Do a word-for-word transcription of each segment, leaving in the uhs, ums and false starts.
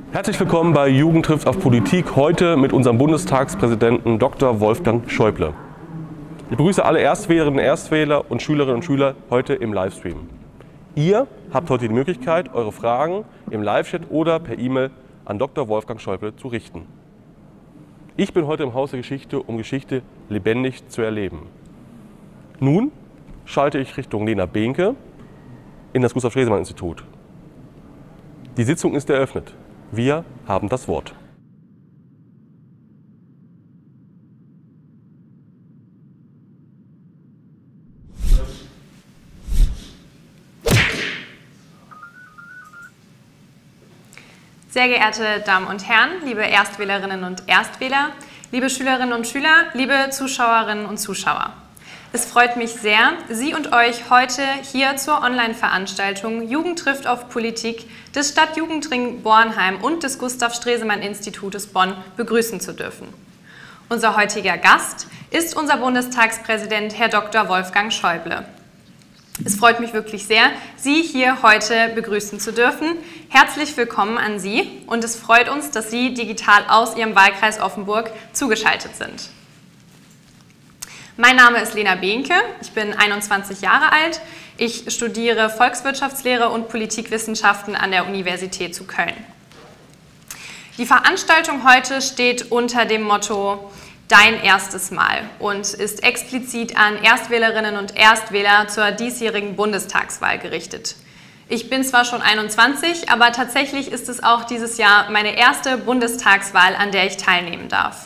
Herzlich willkommen bei Jugend trifft auf Politik, heute mit unserem Bundestagspräsidenten Doktor Wolfgang Schäuble. Ich begrüße alle Erstwählerinnen, Erstwähler und Schülerinnen und Schüler heute im Livestream. Ihr habt heute die Möglichkeit, eure Fragen im Live-Chat oder per E-Mail an Doktor Wolfgang Schäuble zu richten. Ich bin heute im Haus der Geschichte, um Geschichte lebendig zu erleben. Nun schalte ich Richtung Lena Behnke in das Gustav-Stresemann-Institut. Die Sitzung ist eröffnet. Wir haben das Wort. Sehr geehrte Damen und Herren, liebe Erstwählerinnen und Erstwähler, liebe Schülerinnen und Schüler, liebe Zuschauerinnen und Zuschauer. Es freut mich sehr, Sie und euch heute hier zur Online-Veranstaltung Jugend trifft auf Politik des Stadtjugendring Bornheim und des Gustav-Stresemann-Institutes Bonn begrüßen zu dürfen. Unser heutiger Gast ist unser Bundestagspräsident, Herr Doktor Wolfgang Schäuble. Es freut mich wirklich sehr, Sie hier heute begrüßen zu dürfen. Herzlich willkommen an Sie und es freut uns, dass Sie digital aus Ihrem Wahlkreis Offenburg zugeschaltet sind. Mein Name ist Lena Behnke, ich bin einundzwanzig Jahre alt, ich studiere Volkswirtschaftslehre und Politikwissenschaften an der Universität zu Köln. Die Veranstaltung heute steht unter dem Motto Dein erstes Mal und ist explizit an Erstwählerinnen und Erstwähler zur diesjährigen Bundestagswahl gerichtet. Ich bin zwar schon einundzwanzig, aber tatsächlich ist es auch dieses Jahr meine erste Bundestagswahl, an der ich teilnehmen darf.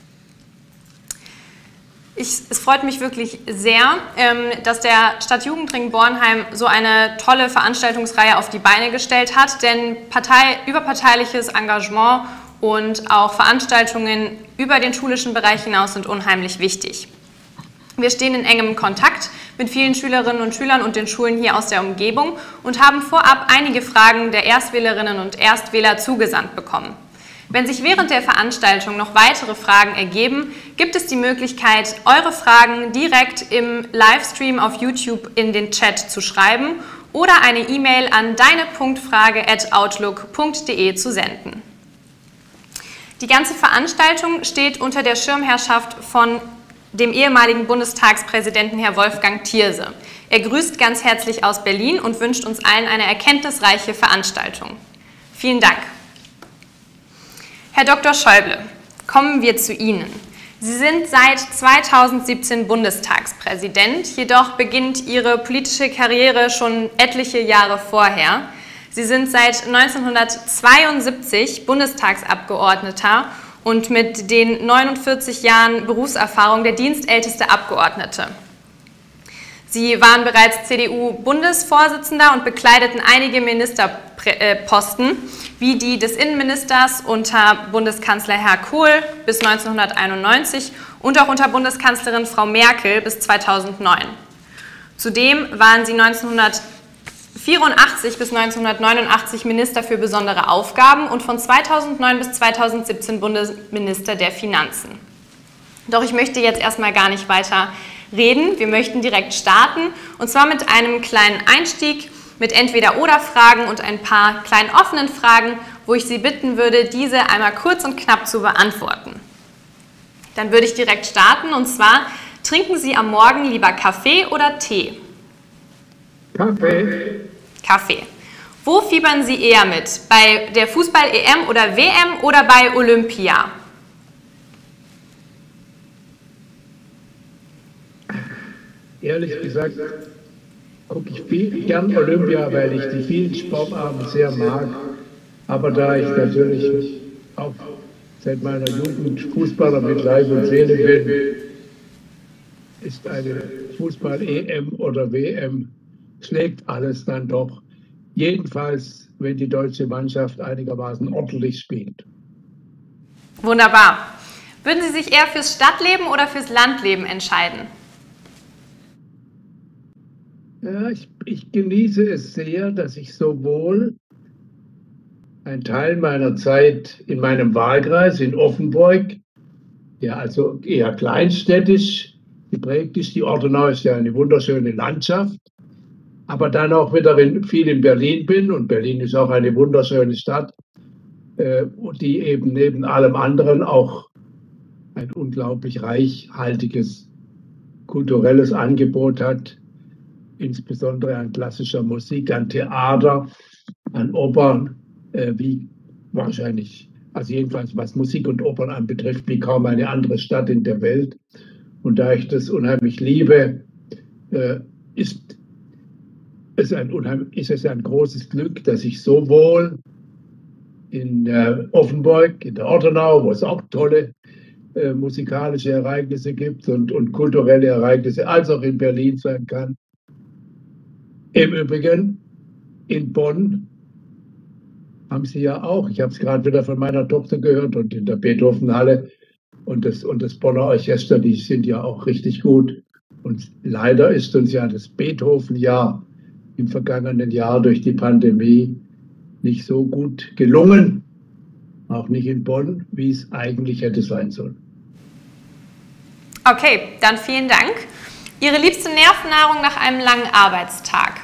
Ich, es freut mich wirklich sehr, ähm, dass der Stadtjugendring Bornheim so eine tolle Veranstaltungsreihe auf die Beine gestellt hat, denn Partei, überparteiliches Engagement und auch Veranstaltungen über den schulischen Bereich hinaus sind unheimlich wichtig. Wir stehen in engem Kontakt mit vielen Schülerinnen und Schülern und den Schulen hier aus der Umgebung und haben vorab einige Fragen der Erstwählerinnen und Erstwähler zugesandt bekommen. Wenn sich während der Veranstaltung noch weitere Fragen ergeben, gibt es die Möglichkeit, eure Fragen direkt im Livestream auf YouTube in den Chat zu schreiben oder eine E-Mail an deine punkt frage at outlook punkt de zu senden. Die ganze Veranstaltung steht unter der Schirmherrschaft von dem ehemaligen Bundestagspräsidenten Herr Wolfgang Thierse. Er grüßt ganz herzlich aus Berlin und wünscht uns allen eine erkenntnisreiche Veranstaltung. Vielen Dank. Herr Doktor Schäuble, kommen wir zu Ihnen. Sie sind seit zweitausendsiebzehn Bundestagspräsident, jedoch beginnt Ihre politische Karriere schon etliche Jahre vorher. Sie sind seit neunzehnhundertzweiundsiebzig Bundestagsabgeordneter und mit den neunundvierzig Jahren Berufserfahrung der dienstälteste Abgeordnete. Sie waren bereits C D U-Bundesvorsitzender und bekleideten einige Ministerposten, wie die des Innenministers unter Bundeskanzler Herr Kohl bis neunzehnhunderteinundneunzig und auch unter Bundeskanzlerin Frau Merkel bis zweitausendneun. Zudem waren sie neunzehnhundertvierundachtzig bis neunzehnhundertneunundachtzig Minister für besondere Aufgaben und von zweitausendneun bis zweitausendsiebzehn Bundesminister der Finanzen. Doch ich möchte jetzt erstmal gar nicht weiter reden. Wir möchten direkt starten und zwar mit einem kleinen Einstieg mit Entweder-Oder-Fragen und ein paar kleinen offenen Fragen, wo ich Sie bitten würde, diese einmal kurz und knapp zu beantworten. Dann würde ich direkt starten und zwar, trinken Sie am Morgen lieber Kaffee oder Tee? Kaffee. Kaffee. Wo fiebern Sie eher mit? Bei der Fußball-E M oder W M oder bei Olympia? Ehrlich gesagt gucke ich viel, gern Olympia, weil ich die vielen Sportarten sehr mag. Aber da ich natürlich auch seit meiner Jugend Fußballer mit Leib und Seele bin, ist eine Fußball-E M oder W M, schlägt alles dann doch. Jedenfalls, wenn die deutsche Mannschaft einigermaßen ordentlich spielt. Wunderbar. Würden Sie sich eher fürs Stadtleben oder fürs Landleben entscheiden? Ja, ich, ich genieße es sehr, dass ich sowohl einen Teil meiner Zeit in meinem Wahlkreis in Offenburg, der also eher kleinstädtisch geprägt ist, die Ortenau ist ja eine wunderschöne Landschaft, aber dann auch wieder in, viel in Berlin bin und Berlin ist auch eine wunderschöne Stadt äh, die eben neben allem anderen auch ein unglaublich reichhaltiges kulturelles Angebot hat, insbesondere an klassischer Musik, an Theater, an Opern, äh, wie wahrscheinlich, also jedenfalls was Musik und Opern anbetrifft, wie kaum eine andere Stadt in der Welt. Und da ich das unheimlich liebe, äh, ist, es ein unheimlich, ist es ein großes Glück, dass ich sowohl in äh, Offenburg, in der Ortenau, wo es auch tolle äh, musikalische Ereignisse gibt und, und kulturelle Ereignisse, als auch in Berlin sein kann. Im Übrigen in Bonn haben Sie ja auch, ich habe es gerade wieder von meiner Tochter gehört, und in der Beethovenhalle und das, und das Bonner Orchester, die sind ja auch richtig gut. Und leider ist uns ja das Beethoven-Jahr im vergangenen Jahr durch die Pandemie nicht so gut gelungen, auch nicht in Bonn, wie es eigentlich hätte sein sollen. Okay, dann vielen Dank. Ihre liebste Nervennahrung nach einem langen Arbeitstag?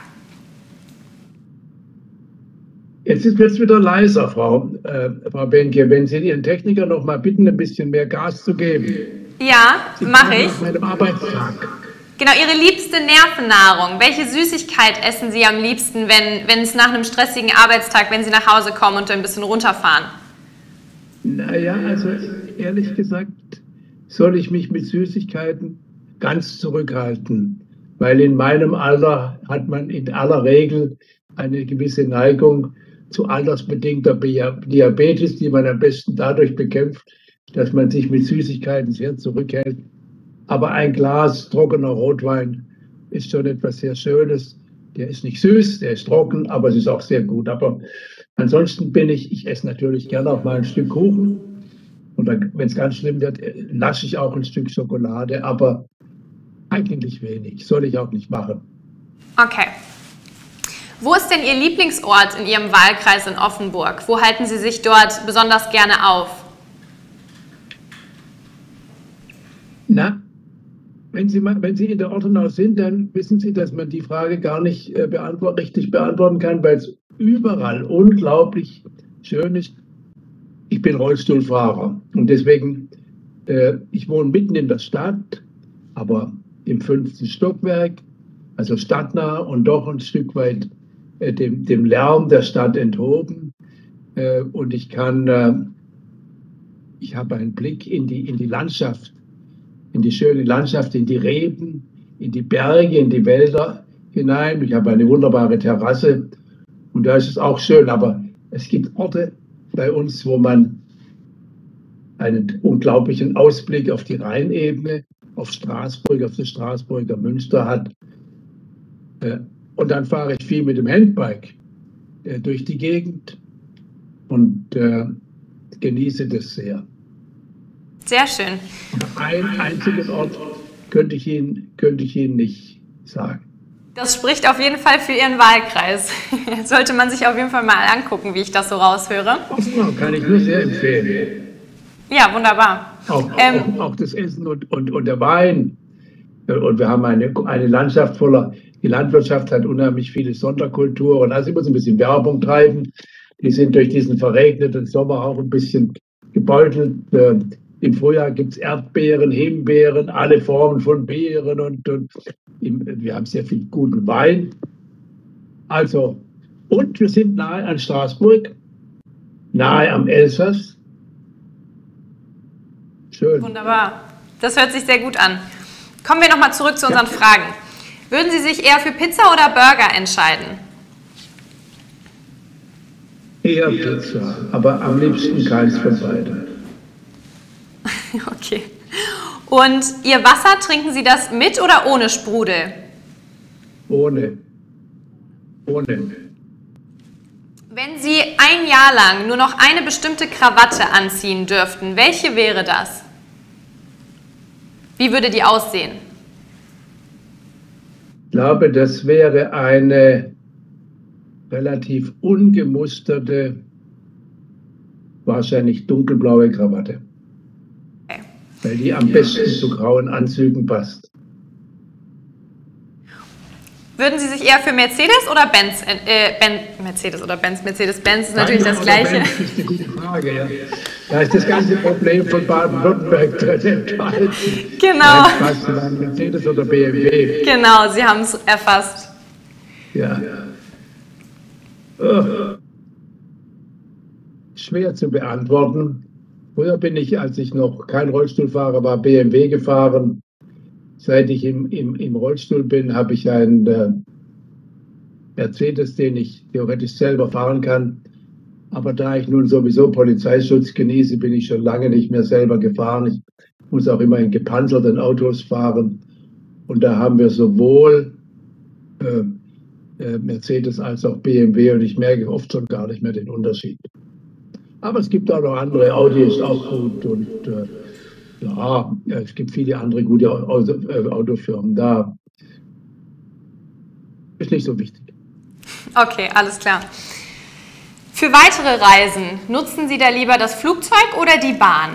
Jetzt ist es wieder leiser, Frau, äh, Frau Benke. Wenn Sie Ihren Techniker noch mal bitten, ein bisschen mehr Gas zu geben. Ja, mache ich. Nach meinem Arbeitstag. Genau, Ihre liebste Nervennahrung. Welche Süßigkeit essen Sie am liebsten, wenn, wenn es nach einem stressigen Arbeitstag, wenn Sie nach Hause kommen und ein bisschen runterfahren? Naja, also ehrlich gesagt, soll ich mich mit Süßigkeiten ganz zurückhalten. Weil in meinem Alter hat man in aller Regel eine gewisse Neigung zu altersbedingter Diabetes, die man am besten dadurch bekämpft, dass man sich mit Süßigkeiten sehr zurückhält. Aber ein Glas trockener Rotwein ist schon etwas sehr Schönes. Der ist nicht süß, der ist trocken, aber es ist auch sehr gut. Aber ansonsten bin ich, ich esse natürlich gerne auch mal ein Stück Kuchen. Und wenn es ganz schlimm wird, nasche ich auch ein Stück Schokolade. Aber eigentlich wenig. Soll ich auch nicht machen. Okay. Wo ist denn Ihr Lieblingsort in Ihrem Wahlkreis in Offenburg? Wo halten Sie sich dort besonders gerne auf? Na, wenn Sie, mal, wenn Sie in der Ortenau sind, dann wissen Sie, dass man die Frage gar nicht äh, beantwort, richtig beantworten kann, weil es überall unglaublich schön ist. Ich bin Rollstuhlfahrer und deswegen, äh, ich wohne mitten in der Stadt, aber im fünften Stockwerk, also stadtnah und doch ein Stück weit äh, dem, dem Lärm der Stadt enthoben. Äh, und ich kann, äh, ich habe einen Blick in die, in die Landschaft, in die schöne Landschaft, in die Reben, in die Berge, in die Wälder hinein. Ich habe eine wunderbare Terrasse und da ist es auch schön. Aber es gibt Orte bei uns, wo man einen unglaublichen Ausblick auf die Rheinebene, auf Straßburg, auf das Straßburger Münster hat. Und dann fahre ich viel mit dem Handbike durch die Gegend und genieße das sehr. Sehr schön. Einen einzigen Ort könnte ich Ihnen, könnte ich Ihnen nicht sagen. Das spricht auf jeden Fall für Ihren Wahlkreis. Sollte man sich auf jeden Fall mal angucken, wie ich das so raushöre. Offenbar kann ich nur sehr empfehlen. Ja, wunderbar. Auch, Ähm, auch, auch das Essen und, und, und der Wein. Und wir haben eine, eine Landschaft voller, die Landwirtschaft hat unheimlich viele Sonderkulturen. Also ich muss ein bisschen Werbung treiben. Die sind durch diesen verregneten Sommer auch ein bisschen gebeutelt. Im Frühjahr gibt es Erdbeeren, Himbeeren, alle Formen von Beeren und, und im, wir haben sehr viel guten Wein. Also, und wir sind nahe an Straßburg, nahe am Elsass. Schön. Wunderbar. Das hört sich sehr gut an. Kommen wir nochmal zurück zu unseren ja. Fragen. Würden Sie sich eher für Pizza oder Burger entscheiden? Eher Pizza, aber am liebsten keins von beiden. Okay. Und Ihr Wasser, trinken Sie das mit oder ohne Sprudel? Ohne. Ohne. Wenn Sie ein Jahr lang nur noch eine bestimmte Krawatte anziehen dürften, welche wäre das? Wie würde die aussehen? Ich glaube, das wäre eine relativ ungemusterte, wahrscheinlich dunkelblaue Krawatte. Okay. Weil die am besten zu grauen Anzügen passt. Würden Sie sich eher für Mercedes oder Benz, äh, Ben, Mercedes oder Benz, Mercedes-Benz ist natürlich das Gleiche. Benz ist eine gute Frage, ja. Da ist das ganze Problem von Baden-Württemberg drin enthalten. Genau. Nein, Mercedes oder B M W. Genau, Sie haben es erfasst. Ja. Oh. Schwer zu beantworten. Früher bin ich, als ich noch kein Rollstuhlfahrer war, B M W gefahren. Seit ich im, im, im Rollstuhl bin, habe ich einen äh, Mercedes, den ich theoretisch selber fahren kann. Aber da ich nun sowieso Polizeischutz genieße, bin ich schon lange nicht mehr selber gefahren. Ich muss auch immer in gepanzerten Autos fahren. Und da haben wir sowohl äh, äh, Mercedes als auch B M W und ich merke oft schon gar nicht mehr den Unterschied. Aber es gibt auch noch andere. Audi ist auch gut und äh, ja, es gibt viele andere gute Auto, äh, Autofirmen. Da ist nicht so wichtig. Okay, alles klar. Für weitere Reisen, nutzen Sie da lieber das Flugzeug oder die Bahn?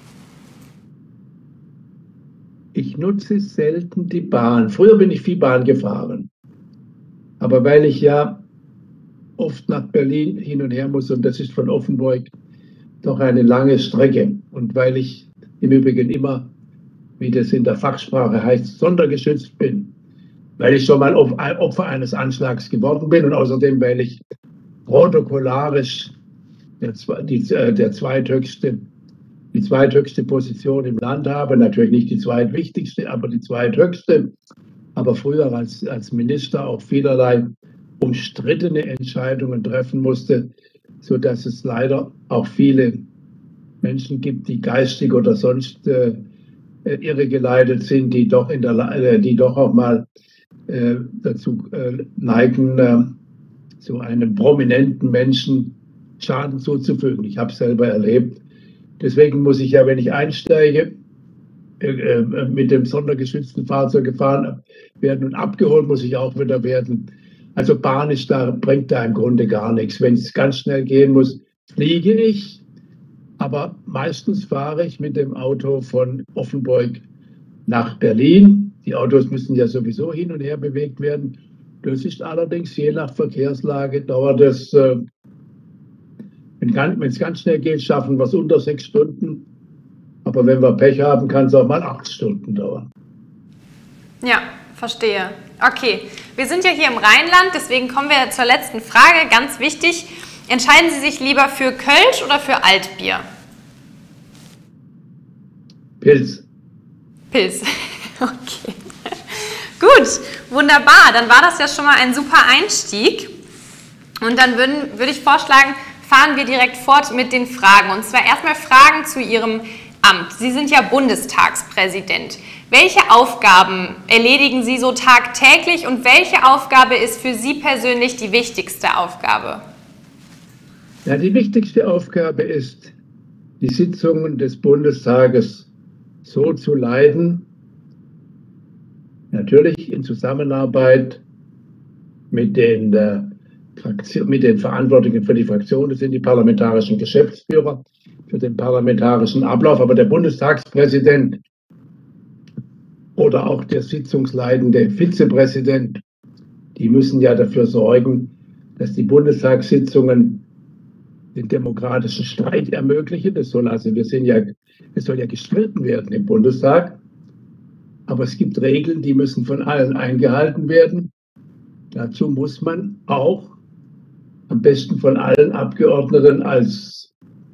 Ich nutze selten die Bahn. Früher bin ich viel Bahn gefahren. Aber weil ich ja oft nach Berlin hin und her muss, und das ist von Offenburg doch eine lange Strecke. Und weil ich im Übrigen immer, wie das in der Fachsprache heißt, sondergeschützt bin, weil ich schon mal Opfer eines Anschlags geworden bin und außerdem, weil ich protokollarisch der, die, der zweithöchste, die zweithöchste Position im Land habe, natürlich nicht die zweitwichtigste, aber die zweithöchste, aber früher als, als Minister auch vielerlei umstrittene Entscheidungen treffen musste, sodass es leider auch viele Menschen gibt, die geistig oder sonst äh, irregeleitet sind, die doch, in der, äh, die doch auch mal äh, dazu äh, neigen, äh, so einem prominenten Menschen Schaden zuzufügen. Ich habe es selber erlebt. Deswegen muss ich ja, wenn ich einsteige, äh, äh, mit dem sondergeschützten Fahrzeug gefahren werden und abgeholt muss ich auch wieder werden. Also Bahn ist da, bringt da im Grunde gar nichts. Wenn es ganz schnell gehen muss, fliege ich. Aber meistens fahre ich mit dem Auto von Offenburg nach Berlin. Die Autos müssen ja sowieso hin und her bewegt werden. Das ist allerdings je nach Verkehrslage dauert es, äh, wenn es ganz schnell geht, schaffen wir es unter sechs Stunden. Aber wenn wir Pech haben, kann es auch mal acht Stunden dauern. Ja, verstehe. Okay, wir sind ja hier im Rheinland, deswegen kommen wir zur letzten Frage. Ganz wichtig. Entscheiden Sie sich lieber für Kölsch oder für Altbier? Pilz. Pilz. Okay. Gut, wunderbar. Dann war das ja schon mal ein super Einstieg. Und dann würden, würde ich vorschlagen, fahren wir direkt fort mit den Fragen. Und zwar erstmal Fragen zu Ihrem Amt. Sie sind ja Bundestagspräsident. Welche Aufgaben erledigen Sie so tagtäglich und welche Aufgabe ist für Sie persönlich die wichtigste Aufgabe? Ja, die wichtigste Aufgabe ist, die Sitzungen des Bundestages so zu leiten, natürlich in Zusammenarbeit mit den, äh, Fraktion, mit den Verantwortlichen für die Fraktion, das sind die parlamentarischen Geschäftsführer, für den parlamentarischen Ablauf, aber der Bundestagspräsident oder auch der sitzungsleitende Vizepräsident, die müssen ja dafür sorgen, dass die Bundestagssitzungen den demokratischen Streit ermöglichen. Das soll also, wir sind ja, es soll ja gestritten werden im Bundestag. Aber es gibt Regeln, die müssen von allen eingehalten werden. Dazu muss man auch am besten von allen Abgeordneten als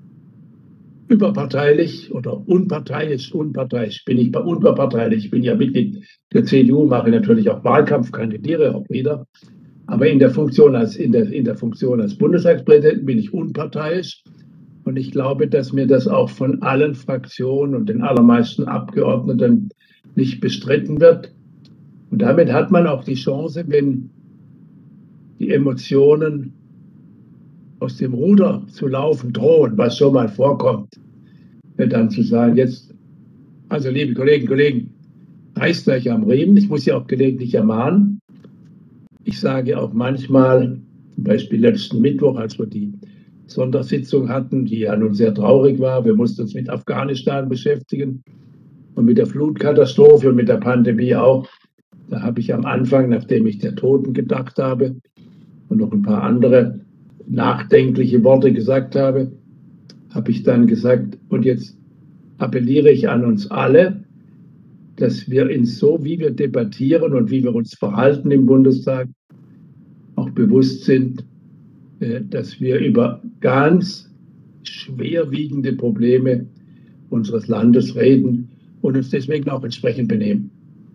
überparteilich oder unparteiisch, unparteiisch bin ich bei unparteilich. Ich bin ja Mitglied der C D U, mache natürlich auch Wahlkampf, kandidiere auch wieder. Aber in der Funktion als, in der, in der Funktion als Bundestagspräsident bin ich unparteiisch. Und ich glaube, dass mir das auch von allen Fraktionen und den allermeisten Abgeordneten nicht bestritten wird. Und damit hat man auch die Chance, wenn die Emotionen aus dem Ruder zu laufen drohen, was schon mal vorkommt, dann zu sagen, jetzt, also liebe Kolleginnen und Kollegen, reißt euch am Riemen. Ich muss ja auch gelegentlich ermahnen. Ich sage auch manchmal, zum Beispiel letzten Mittwoch, als wir die Sondersitzung hatten, die ja nun sehr traurig war, wir mussten uns mit Afghanistan beschäftigen und mit der Flutkatastrophe und mit der Pandemie auch. Da habe ich am Anfang, nachdem ich der Toten gedacht habe und noch ein paar andere nachdenkliche Worte gesagt habe, habe ich dann gesagt, und jetzt appelliere ich an uns alle, dass wir uns so, wie wir debattieren und wie wir uns verhalten im Bundestag, auch bewusst sind, dass wir über ganz schwerwiegende Probleme unseres Landes reden und uns deswegen auch entsprechend benehmen.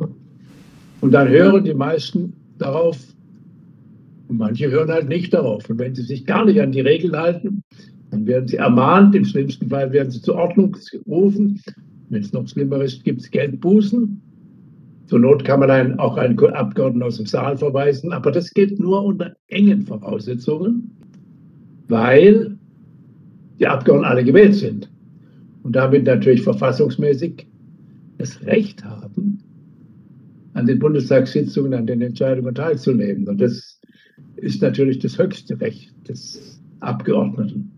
Und dann hören die meisten darauf und manche hören halt nicht darauf. Und wenn sie sich gar nicht an die Regeln halten, dann werden sie ermahnt, im schlimmsten Fall werden sie zur Ordnung gerufen. Wenn es noch schlimmer ist, gibt es Geldbußen. Zur Not kann man einen, auch einen Abgeordneten aus dem Saal verweisen, aber das geht nur unter engen Voraussetzungen, weil die Abgeordneten alle gewählt sind und damit natürlich verfassungsmäßig das Recht haben, an den Bundestagssitzungen, an den Entscheidungen teilzunehmen. Und das ist natürlich das höchste Recht des Abgeordneten.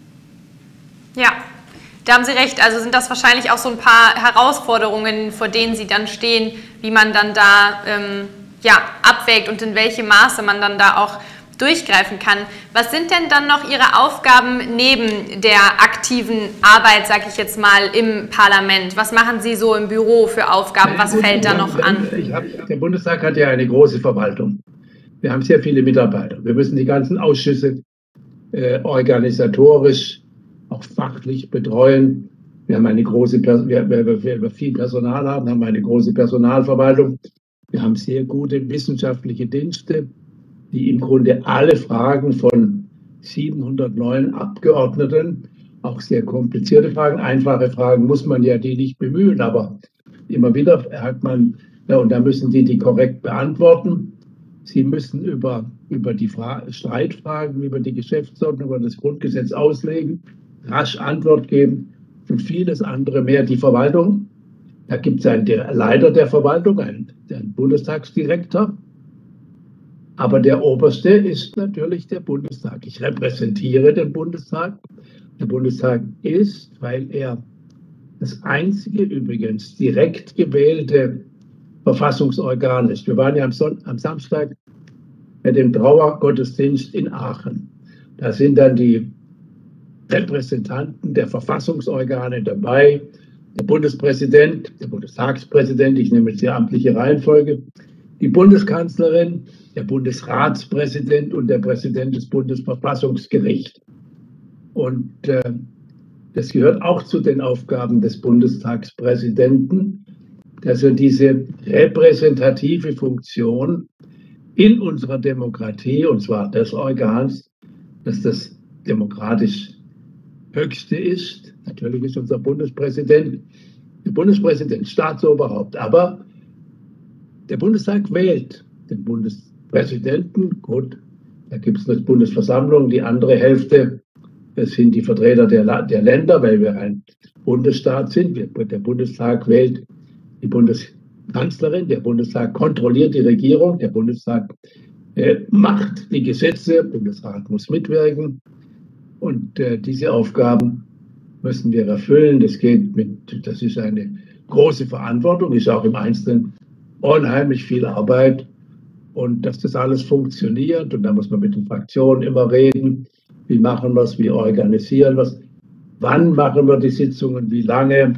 Ja, da haben Sie recht. Also sind das wahrscheinlich auch so ein paar Herausforderungen, vor denen Sie dann stehen, wie man dann da ähm, ja, abwägt und in welchem Maße man dann da auch durchgreifen kann. Was sind denn dann noch Ihre Aufgaben neben der aktiven Arbeit, sage ich jetzt mal, im Parlament? Was machen Sie so im Büro für Aufgaben? Was fällt da noch an? Ich hab, der Bundestag hat ja eine große Verwaltung. Wir haben sehr viele Mitarbeiter. Wir müssen die ganzen Ausschüsse äh, organisatorisch, auch fachlich betreuen. Wir haben eine große, wir, wir, wir viel Personal haben, haben eine große Personalverwaltung. Wir haben sehr gute wissenschaftliche Dienste, die im Grunde alle Fragen von siebenhundertneun Abgeordneten, auch sehr komplizierte Fragen, einfache Fragen muss man ja die nicht bemühen, aber immer wieder hat man, ja, und da müssen die die korrekt beantworten. Sie müssen über, über die Fra- Streitfragen, über die Geschäftsordnung, über das Grundgesetz auslegen, rasch Antwort geben und vieles andere mehr. Die Verwaltung, da gibt es einen der Leiter der Verwaltung, einen, einen Bundestagsdirektor, aber der Oberste ist natürlich der Bundestag. Ich repräsentiere den Bundestag. Der Bundestag ist, weil er das einzige übrigens direkt gewählte Verfassungsorgan ist. Wir waren ja am, Son- am Samstag bei dem Trauergottesdienst in Aachen. Da sind dann die Repräsentanten der Verfassungsorgane dabei, der Bundespräsident, der Bundestagspräsident, ich nehme jetzt die amtliche Reihenfolge, die Bundeskanzlerin, der Bundesratspräsident und der Präsident des Bundesverfassungsgerichts. Und äh, das gehört auch zu den Aufgaben des Bundestagspräsidenten, dass er diese repräsentative Funktion in unserer Demokratie, und zwar des Organs, dass das demokratisch höchste ist. Natürlich ist unser Bundespräsident, der Bundespräsident, Staatsoberhaupt, aber der Bundestag wählt den Bundespräsidenten. Gut, da gibt es eine Bundesversammlung, die andere Hälfte, das sind die Vertreter der, der Länder, weil wir ein Bundesstaat sind. Der Bundestag wählt die Bundeskanzlerin, der Bundestag kontrolliert die Regierung, der Bundestag äh, macht die Gesetze, der Bundesrat muss mitwirken. Und äh, diese Aufgaben müssen wir erfüllen. Das geht mit, das ist eine große Verantwortung, ist auch im Einzelnen unheimlich viel Arbeit. Und dass das alles funktioniert, und da muss man mit den Fraktionen immer reden, wie machen wir es, wie organisieren wir es, wann machen wir die Sitzungen, wie lange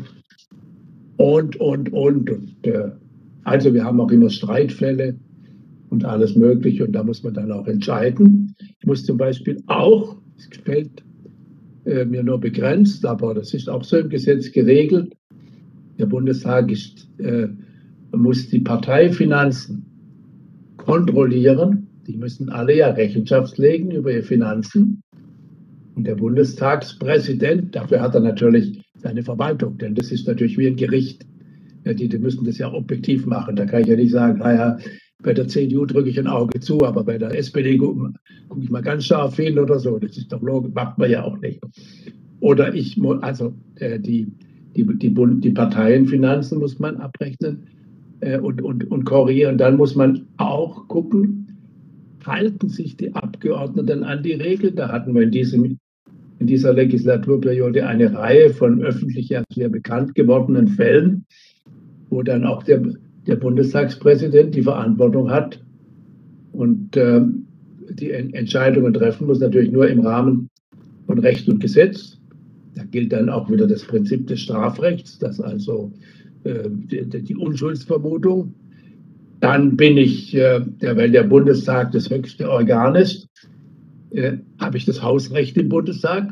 und, und, und. und äh, also wir haben auch immer Streitfälle und alles Mögliche, und da muss man dann auch entscheiden. Ich muss zum Beispiel auch, das gefällt äh, mir nur begrenzt, aber das ist auch so im Gesetz geregelt, der Bundestag ist, äh, muss die Parteifinanzen kontrollieren. Die müssen alle ja Rechenschaft legen über ihre Finanzen. Und der Bundestagspräsident, dafür hat er natürlich seine Verwaltung, denn das ist natürlich wie ein Gericht. Ja, die, die müssen das ja objektiv machen. Da kann ich ja nicht sagen, naja, bei der C D U drücke ich ein Auge zu, aber bei der S P D gucke guck ich mal ganz scharf hin oder so. Das ist doch logisch, macht man ja auch nicht. Oder ich, also äh, die, die, die, Bund, die Parteienfinanzen muss man abrechnen äh, und, und, und korrigieren. Dann muss man auch gucken, halten sich die Abgeordneten an die Regeln. Da hatten wir in, diesem, in dieser Legislaturperiode eine Reihe von öffentlich ja sehr bekannt gewordenen Fällen, wo dann auch der der Bundestagspräsident die Verantwortung hat und äh, die Entscheidungen treffen muss, natürlich nur im Rahmen von Recht und Gesetz. Da gilt dann auch wieder das Prinzip des Strafrechts, das also äh, die, die Unschuldsvermutung. Dann bin ich, äh, der, weil der Bundestag das höchste Organ ist, äh, habe ich das Hausrecht im Bundestag.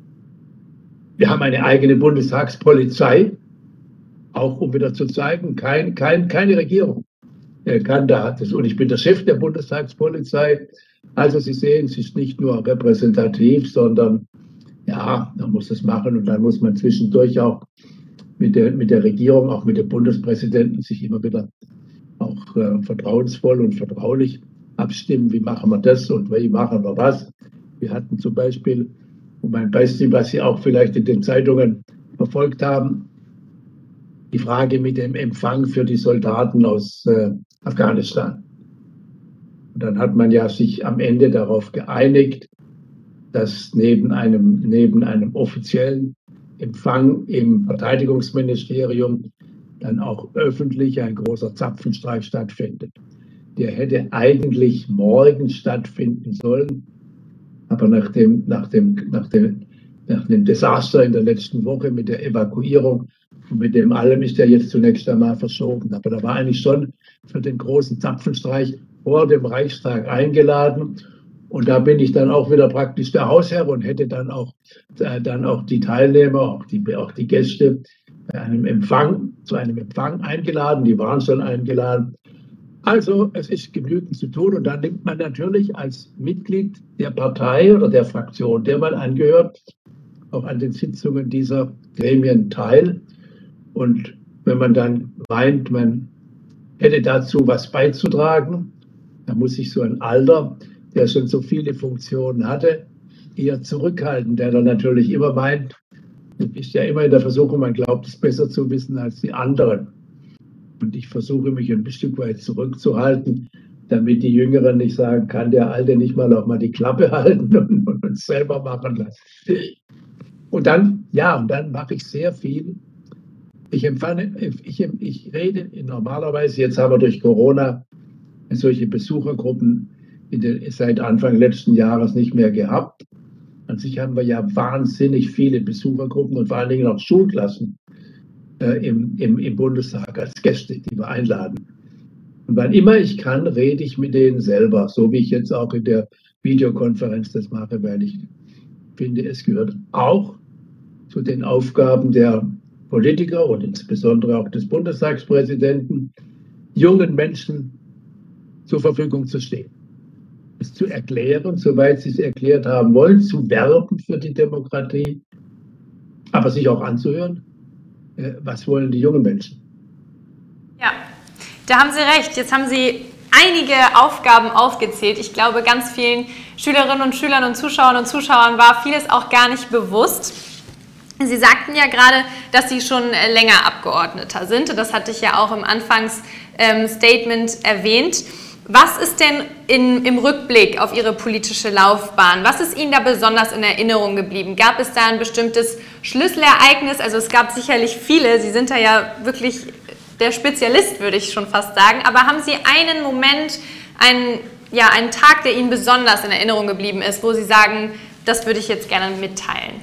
Wir haben eine eigene Bundestagspolizei, auch um wieder zu zeigen, kein, kein, keine Regierung äh, kann da das. Und ich bin der Chef der Bundestagspolizei. Also Sie sehen, es ist nicht nur repräsentativ, sondern ja, man muss das machen und dann muss man zwischendurch auch mit der, mit der Regierung, auch mit dem Bundespräsidenten sich immer wieder auch äh, vertrauensvoll und vertraulich abstimmen, wie machen wir das und wie machen wir was. Wir hatten zum Beispiel, um ein Beispiel, was Sie auch vielleicht in den Zeitungen verfolgt haben, die Frage mit dem Empfang für die Soldaten aus äh, Afghanistan. Und dann hat man ja sich am Ende darauf geeinigt, dass neben einem, neben einem offiziellen Empfang im Verteidigungsministerium dann auch öffentlich ein großer Zapfenstreich stattfindet. Der hätte eigentlich morgen stattfinden sollen, aber nach dem, nach dem, nach dem, nach dem Desaster in der letzten Woche mit der Evakuierung und mit dem allem ist er jetzt zunächst einmal verschoben. Aber da war eigentlich schon für den großen Zapfenstreich vor dem Reichstag eingeladen. Und da bin ich dann auch wieder praktisch der Hausherr und hätte dann auch, äh, dann auch die Teilnehmer, auch die, auch die Gäste bei einem Empfang, zu einem Empfang eingeladen. Die waren schon eingeladen. Also es ist genügend zu tun. Und dann nimmt man natürlich als Mitglied der Partei oder der Fraktion, der man angehört, auch an den Sitzungen dieser Gremien teil. Und wenn man dann meint, man hätte dazu was beizutragen, dann muss sich so ein Alter, der schon so viele Funktionen hatte, eher zurückhalten, der dann natürlich immer meint, du bist ja immer in der Versuchung, man glaubt es besser zu wissen als die anderen. Und ich versuche mich ein Stück weit zurückzuhalten, damit die Jüngeren nicht sagen, kann der Alte nicht mal auch mal die Klappe halten und, und uns selber machen lassen. Und dann, ja, und dann mache ich sehr viel. Ich empfange, ich, ich rede normalerweise, jetzt haben wir durch Corona solche Besuchergruppen in den, seit Anfang letzten Jahres nicht mehr gehabt. An sich haben wir ja wahnsinnig viele Besuchergruppen und vor allen Dingen auch Schulklassen äh, im, im, im Bundestag als Gäste, die wir einladen. Und wann immer ich kann, rede ich mit denen selber, so wie ich jetzt auch in der Videokonferenz das mache, weil ich finde, es gehört auch zu den Aufgaben der Politiker und insbesondere auch des Bundestagspräsidenten, jungen Menschen zur Verfügung zu stehen. Es zu erklären, soweit sie es erklärt haben wollen, zu werben für die Demokratie, aber sich auch anzuhören, was wollen die jungen Menschen. Ja, da haben Sie recht. Jetzt haben Sie einige Aufgaben aufgezählt. Ich glaube, ganz vielen Schülerinnen und Schülern und Zuschauern und Zuschauern war vieles auch gar nicht bewusst. Sie sagten ja gerade, dass Sie schon länger Abgeordneter sind. Das hatte ich ja auch im Anfangsstatement erwähnt. Was ist denn in, im Rückblick auf Ihre politische Laufbahn, was ist Ihnen da besonders in Erinnerung geblieben? Gab es da ein bestimmtes Schlüsselereignis? Also es gab sicherlich viele, Sie sind da ja wirklich der Spezialist, würde ich schon fast sagen. Aber haben Sie einen Moment, einen, ja, einen Tag, der Ihnen besonders in Erinnerung geblieben ist, wo Sie sagen, das würde ich jetzt gerne mitteilen?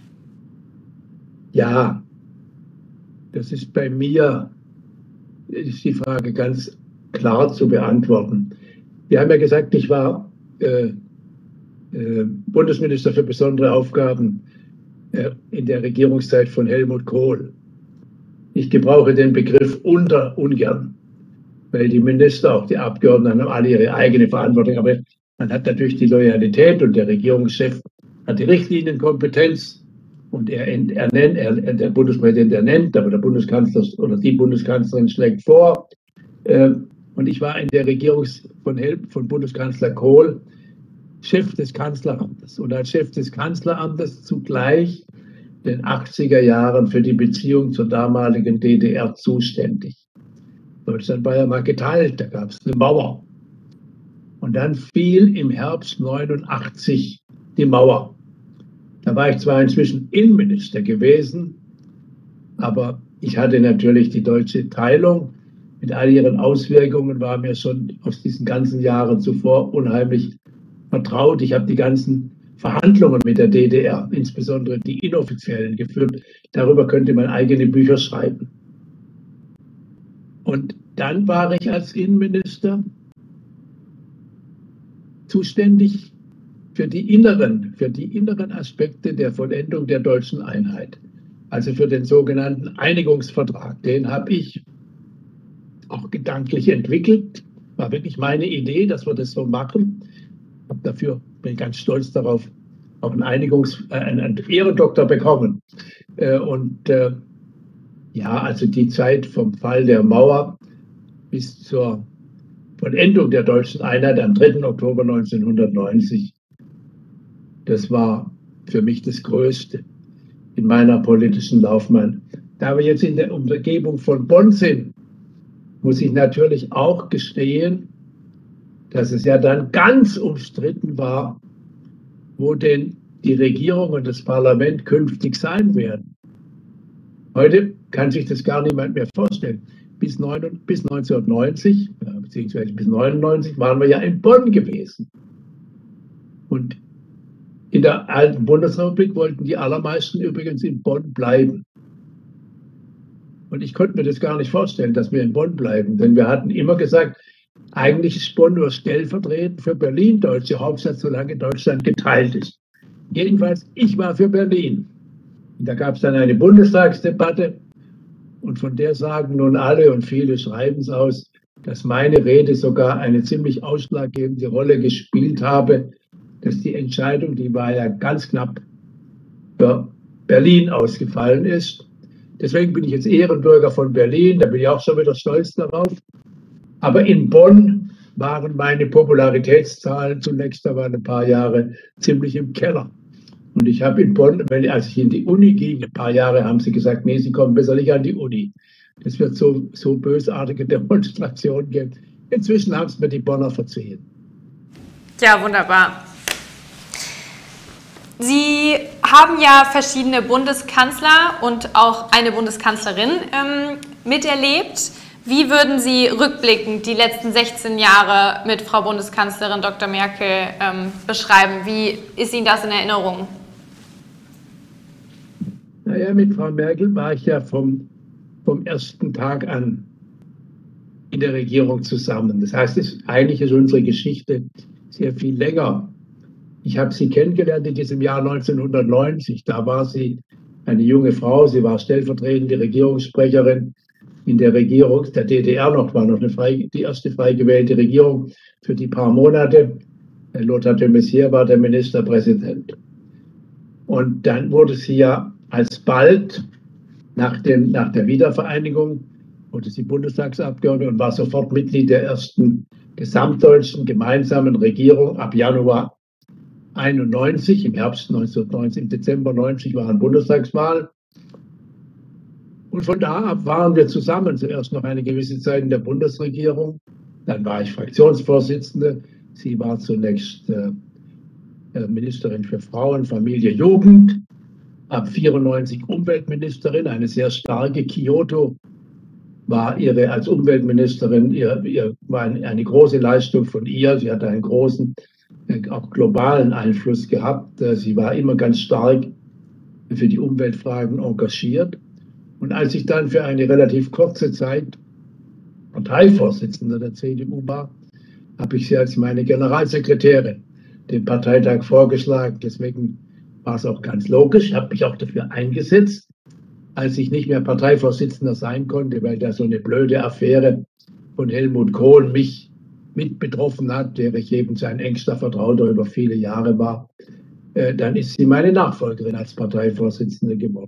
Ja, das ist bei mir, ist die Frage ganz klar zu beantworten. Wir haben ja gesagt, ich war äh, äh, Bundesminister für besondere Aufgaben äh, in der Regierungszeit von Helmut Kohl. Ich gebrauche den Begriff unter ungern, weil die Minister, auch die Abgeordneten, haben alle ihre eigene Verantwortung. Aber man hat natürlich die Loyalität und der Regierungschef hat die Richtlinienkompetenz und er, er nennt, er, der Bundespräsident ernennt, aber der Bundeskanzler oder die Bundeskanzlerin schlägt vor. Äh, Und ich war in der Regierung von, von Bundeskanzler Kohl Chef des Kanzleramtes und als Chef des Kanzleramtes zugleich in den achtziger Jahren für die Beziehung zur damaligen D D R zuständig. Deutschland war ja mal geteilt, da gab es eine Mauer. Und dann fiel im Herbst neunundachtzig die Mauer. Da war ich zwar inzwischen Innenminister gewesen, aber ich hatte natürlich die deutsche Teilung mit all ihren Auswirkungen war mir schon aus diesen ganzen Jahren zuvor unheimlich vertraut. Ich habe die ganzen Verhandlungen mit der D D R, insbesondere die inoffiziellen, geführt. Darüber könnte man eigene Bücher schreiben. Und dann war ich als Innenminister zuständig für die inneren, für die inneren Aspekte der Vollendung der deutschen Einheit. Also für den sogenannten Einigungsvertrag. Den habe ich auch gedanklich entwickelt. War wirklich meine Idee, dass wir das so machen. Hab dafür, bin ich ganz stolz darauf, auch einen Einigungs-, äh, einen Ehrendoktor bekommen. Äh, und äh, ja, also die Zeit vom Fall der Mauer bis zur Vollendung der deutschen Einheit am dritten Oktober neunzehnhundertneunzig, das war für mich das Größte in meiner politischen Laufbahn. Da wir jetzt in der Umgebung von Bonn sind, muss ich natürlich auch gestehen, dass es ja dann ganz umstritten war, wo denn die Regierung und das Parlament künftig sein werden. Heute kann sich das gar niemand mehr vorstellen. Bis, neun, bis neunzehnhundertneunzig, beziehungsweise bis neunundneunzig, waren wir ja in Bonn gewesen. Und in der alten Bundesrepublik wollten die allermeisten übrigens in Bonn bleiben. Und ich konnte mir das gar nicht vorstellen, dass wir in Bonn bleiben, denn wir hatten immer gesagt, eigentlich ist Bonn nur stellvertretend für Berlin deutsche Hauptstadt, solange Deutschland geteilt ist. Jedenfalls, ich war für Berlin. Und da gab es dann eine Bundestagsdebatte und von der sagen nun alle und viele schreiben es aus, dass meine Rede sogar eine ziemlich ausschlaggebende Rolle gespielt habe, dass die Entscheidung, die war ja ganz knapp, für Berlin ausgefallen ist. Deswegen bin ich jetzt Ehrenbürger von Berlin, da bin ich auch schon wieder stolz darauf. Aber in Bonn waren meine Popularitätszahlen zunächst einmal ein paar Jahre ziemlich im Keller. Und ich habe in Bonn, wenn, als ich in die Uni ging, ein paar Jahre haben sie gesagt, nee, Sie kommen besser nicht an die Uni. Das wird so, so bösartige Demonstrationen geben. Inzwischen haben es mir die Bonner verziehen. Ja, wunderbar. Sie haben ja verschiedene Bundeskanzler und auch eine Bundeskanzlerin ähm, miterlebt. Wie würden Sie rückblickend die letzten sechzehn Jahre mit Frau Bundeskanzlerin Doktor Merkel ähm, beschreiben? Wie ist Ihnen das in Erinnerung? Naja, mit Frau Merkel war ich ja vom, vom ersten Tag an in der Regierung zusammen. Das heißt, es, eigentlich ist unsere Geschichte sehr viel länger. Ich habe sie kennengelernt in diesem Jahr neunzehnhundertneunzig. Da war sie eine junge Frau. Sie war stellvertretende Regierungssprecherin in der Regierung der D D R noch, war noch eine frei, die erste frei gewählte Regierung für die paar Monate. Lothar de Maizière war der Ministerpräsident. Und dann wurde sie ja alsbald nach, dem, nach der Wiedervereinigung, wurde sie Bundestagsabgeordnete und war sofort Mitglied der ersten gesamtdeutschen gemeinsamen Regierung ab Januar einundneunzig, im Herbst neunzehnhundertneunzig, im Dezember neunzig waren Bundestagswahl. Und von da ab waren wir zusammen, zuerst noch eine gewisse Zeit in der Bundesregierung. Dann war ich Fraktionsvorsitzende. Sie war zunächst äh, Ministerin für Frauen, Familie, Jugend. Ab vierundneunzig Umweltministerin, eine sehr starke. Kyoto war ihre als Umweltministerin, ihr, ihr, war eine, eine große Leistung von ihr. Sie hatte einen großen, äh, auch globalen Einfluss gehabt. Äh, sie war immer ganz stark für die Umweltfragen engagiert. Und als ich dann für eine relativ kurze Zeit Parteivorsitzender der C D U war, habe ich sie als meine Generalsekretärin dem Parteitag vorgeschlagen. Deswegen war es auch ganz logisch, habe mich auch dafür eingesetzt, als ich nicht mehr Parteivorsitzender sein konnte, weil da so eine blöde Affäre von Helmut Kohl mich mit betroffen hat, der ich eben sein engster Vertrauter über viele Jahre war. Äh, dann ist sie meine Nachfolgerin als Parteivorsitzende geworden.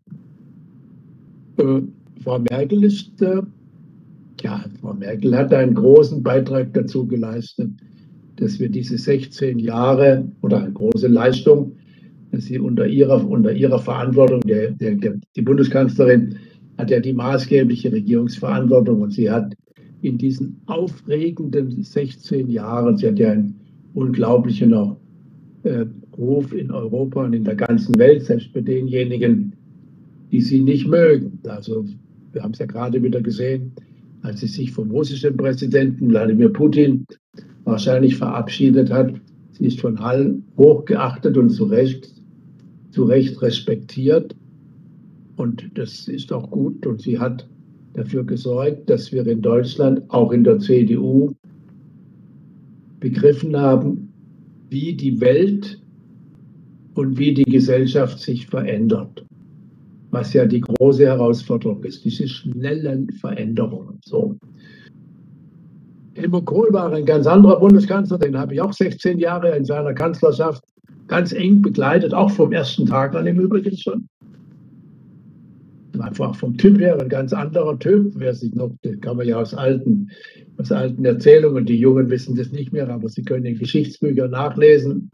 Äh, Frau Merkel ist, äh, ja, Frau Merkel hat einen großen Beitrag dazu geleistet, dass wir diese sechzehn Jahre oder eine große Leistung, dass sie unter ihrer, unter ihrer Verantwortung, der, der, der, die Bundeskanzlerin hat ja die maßgebliche Regierungsverantwortung und sie hat in diesen aufregenden sechzehn Jahren, sie hat ja einen unglaublichen auch, äh, Ruf in Europa und in der ganzen Welt, selbst bei denjenigen, die sie nicht mögen. Also wir haben es ja gerade wieder gesehen, als sie sich vom russischen Präsidenten Wladimir Putin wahrscheinlich verabschiedet hat. Sie ist von allen hochgeachtet und zu Recht, zu Recht respektiert. Und das ist auch gut. Und sie hat dafür gesorgt, dass wir in Deutschland, auch in der C D U, begriffen haben, wie die Welt und wie die Gesellschaft sich verändert. Was ja die große Herausforderung ist, diese schnellen Veränderungen. So. Helmut Kohl war ein ganz anderer Bundeskanzler, den habe ich auch sechzehn Jahre in seiner Kanzlerschaft ganz eng begleitet, auch vom ersten Tag an im Übrigen schon. Einfach vom Typ her ein ganz anderer Typ. Wer sich noch, das kann man ja aus alten, aus alten Erzählungen, die Jungen wissen das nicht mehr, aber sie können in Geschichtsbüchern nachlesen.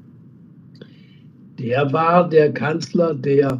Der war der Kanzler, der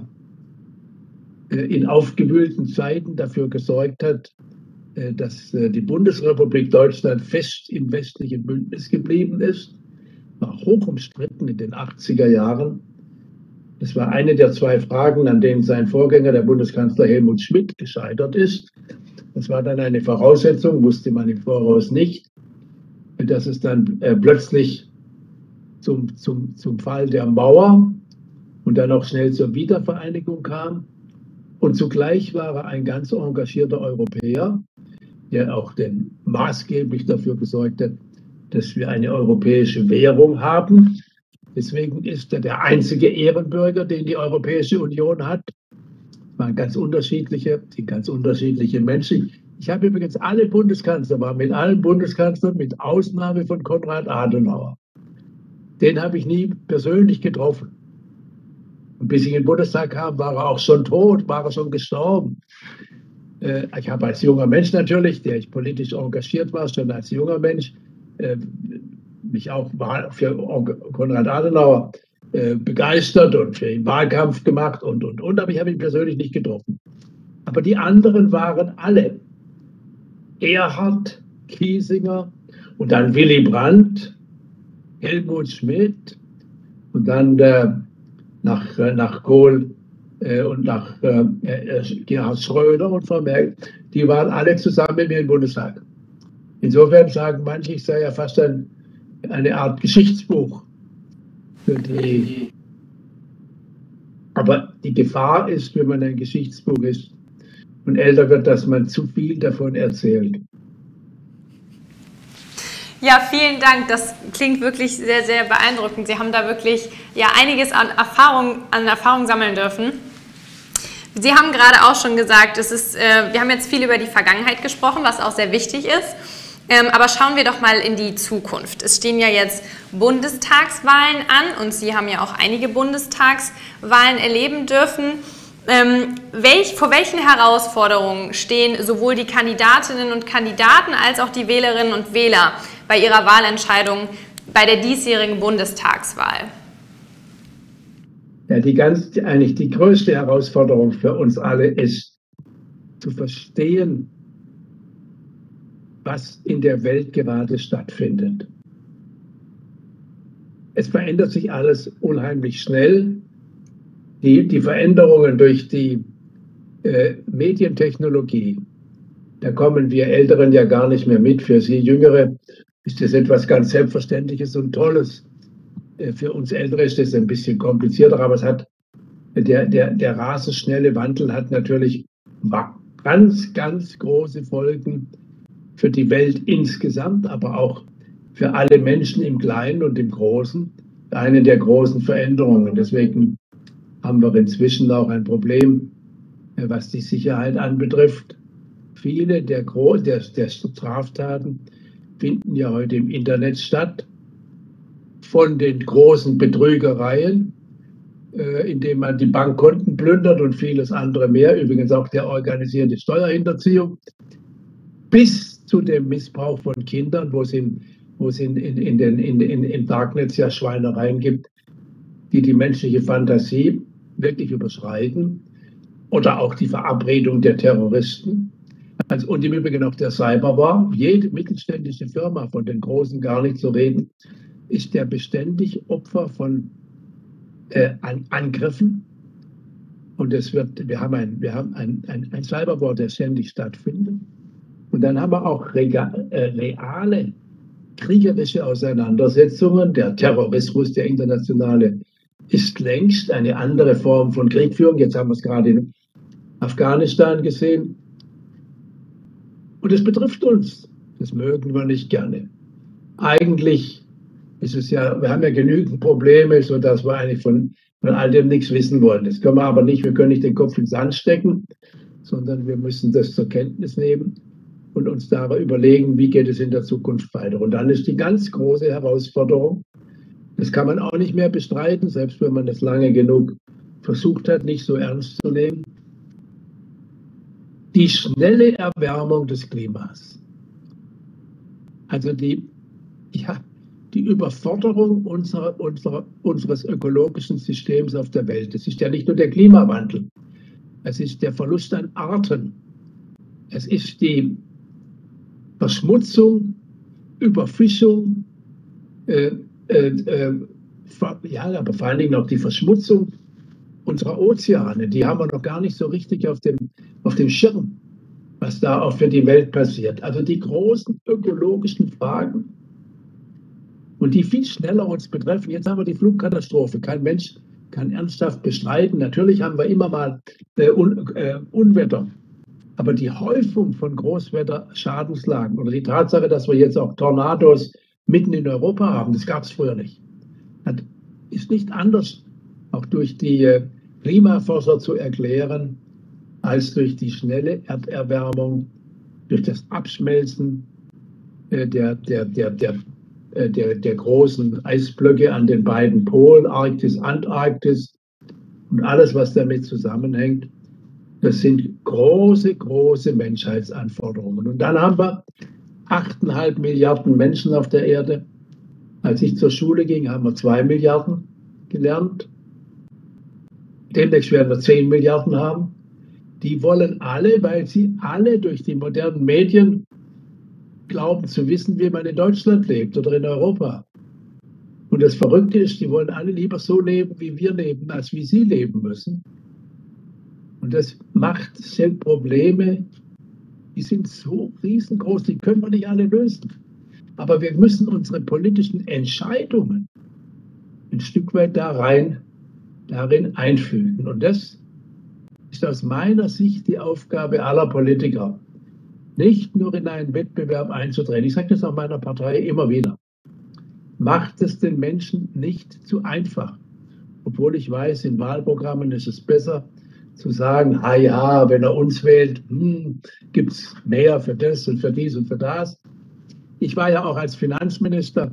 in aufgewühlten Zeiten dafür gesorgt hat, dass die Bundesrepublik Deutschland fest im westlichen Bündnis geblieben ist. War hoch umstritten in den achtziger Jahren. Das war eine der zwei Fragen, an denen sein Vorgänger, der Bundeskanzler Helmut Schmidt, gescheitert ist. Das war dann eine Voraussetzung, wusste man im Voraus nicht, dass es dann äh, plötzlich zum, zum, zum Fall der Mauer und dann auch schnell zur Wiedervereinigung kam. Und zugleich war er ein ganz engagierter Europäer, der auch denn maßgeblich dafür gesorgt hat, dass wir eine europäische Währung haben. Deswegen ist er der einzige Ehrenbürger, den die Europäische Union hat. Es waren ganz unterschiedliche, die ganz unterschiedliche Menschen. Ich habe übrigens alle Bundeskanzler, war mit allen Bundeskanzlern, mit Ausnahme von Konrad Adenauer. Den habe ich nie persönlich getroffen. Und bis ich in den Bundestag kam, war er auch schon tot, war er schon gestorben. Ich habe als junger Mensch natürlich, der ich politisch engagiert war, schon als junger Mensch, mich auch für Konrad Adenauer äh, begeistert und für ihn Wahlkampf gemacht und, und, und. Aber ich habe ihn persönlich nicht getroffen. Aber die anderen waren alle. Erhard, Kiesinger und dann Willy Brandt, Helmut Schmidt und dann äh, nach, äh, nach Kohl äh, und nach äh, Gerhard Schröder und Frau Merkel. Die waren alle zusammen mit mir im Bundestag. Insofern sagen manche, ich sei ja fast ein eine Art Geschichtsbuch für die. Aber die Gefahr ist, wenn man ein Geschichtsbuch ist und älter wird, dass man zu viel davon erzählt. Ja, vielen Dank. Das klingt wirklich sehr, sehr beeindruckend. Sie haben da wirklich ja einiges an Erfahrung, an Erfahrung sammeln dürfen. Sie haben gerade auch schon gesagt, es ist, äh, wir haben jetzt viel über die Vergangenheit gesprochen, was auch sehr wichtig ist. Ähm, aber schauen wir doch mal in die Zukunft. Es stehen ja jetzt Bundestagswahlen an und Sie haben ja auch einige Bundestagswahlen erleben dürfen. Ähm, welch, vor welchen Herausforderungen stehen sowohl die Kandidatinnen und Kandidaten als auch die Wählerinnen und Wähler bei ihrer Wahlentscheidung bei der diesjährigen Bundestagswahl? Ja, die ganz, eigentlich die größte Herausforderung für uns alle ist, zu verstehen, was in der Welt gerade stattfindet. Es verändert sich alles unheimlich schnell. Die, die Veränderungen durch die äh, Medientechnologie, da kommen wir Älteren ja gar nicht mehr mit. Für Sie Jüngere ist das etwas ganz Selbstverständliches und Tolles. Äh, für uns Ältere ist das ein bisschen komplizierter, aber es hat, der, der, der rasend schnelle Wandel hat natürlich ganz, ganz große Folgen für die Welt insgesamt, aber auch für alle Menschen im Kleinen und im Großen, eine der großen Veränderungen. Deswegen haben wir inzwischen auch ein Problem, was die Sicherheit anbetrifft. Viele der, Gro der, der Straftaten finden ja heute im Internet statt, von den großen Betrügereien, äh, indem man die Bankkonten plündert und vieles andere mehr, übrigens auch der organisierte Steuerhinterziehung, bis zu dem Missbrauch von Kindern, wo es in, wo es in, in, in den in, in, in Darknets ja Schweinereien gibt, die die menschliche Fantasie wirklich überschreiten, oder auch die Verabredung der Terroristen. Also, und im Übrigen auch der Cyberwar. Jede mittelständische Firma, von den großen gar nicht zu reden, ist ja beständig Opfer von äh, an Angriffen. Und es wird, wir haben ein, wir haben ein, ein, ein Cyberwar, der ständig stattfindet. Und dann haben wir auch reale, reale kriegerische Auseinandersetzungen. Der Terrorismus, der internationale, ist längst eine andere Form von Kriegführung. Jetzt haben wir es gerade in Afghanistan gesehen. Und es betrifft uns. Das mögen wir nicht gerne. Eigentlich ist es ja, wir haben ja genügend Probleme, sodass wir eigentlich von, von all dem nichts wissen wollen. Das können wir aber nicht. Wir können nicht den Kopf in den Sand stecken, sondern wir müssen das zur Kenntnis nehmen und uns darüber überlegen, wie geht es in der Zukunft weiter. Und dann ist die ganz große Herausforderung, das kann man auch nicht mehr bestreiten, selbst wenn man das lange genug versucht hat, nicht so ernst zu nehmen, die schnelle Erwärmung des Klimas. Also die, ja, die Überforderung unserer, unserer, unseres ökologischen Systems auf der Welt. Es ist ja nicht nur der Klimawandel, es ist der Verlust an Arten, es ist die Verschmutzung, Überfischung, äh, äh, äh, ja, aber vor allen Dingen auch die Verschmutzung unserer Ozeane. Die haben wir noch gar nicht so richtig auf dem, auf dem Schirm, was da auch für die Welt passiert. Also die großen ökologischen Fragen und die viel schneller uns betreffen. Jetzt haben wir die Flugkatastrophe. Kein Mensch kann ernsthaft bestreiten. Natürlich haben wir immer mal äh, Un äh, Unwetter. Aber die Häufung von Großwetter-Schadenslagen oder die Tatsache, dass wir jetzt auch Tornados mitten in Europa haben, das gab es früher nicht. Das ist nicht anders, auch durch die äh, Klimaforscher zu erklären, als durch die schnelle Erderwärmung, durch das Abschmelzen äh, der, der, der, der, äh, der, der großen Eisblöcke an den beiden Polen, Arktis, Antarktis und alles, was damit zusammenhängt. Das sind große, große Menschheitsanforderungen. Und dann haben wir achteinhalb Milliarden Menschen auf der Erde. Als ich zur Schule ging, haben wir zwei Milliarden gelernt. Demnächst werden wir zehn Milliarden haben. Die wollen alle, weil sie alle durch die modernen Medien glauben zu wissen, wie man in Deutschland lebt oder in Europa. Und das Verrückte ist, die wollen alle lieber so leben, wie wir leben, als wie sie leben müssen. Und das macht selbst Probleme, die sind so riesengroß, die können wir nicht alle lösen. Aber wir müssen unsere politischen Entscheidungen ein Stück weit da rein, darin einfügen. Und das ist aus meiner Sicht die Aufgabe aller Politiker, nicht nur in einen Wettbewerb einzudrehen. Ich sage das auch meiner Partei immer wieder. Macht es den Menschen nicht zu einfach. Obwohl ich weiß, in Wahlprogrammen ist es besser, zu sagen, ah ja, wenn er uns wählt, hm, gibt es mehr für das und für dies und für das. Ich war ja auch als Finanzminister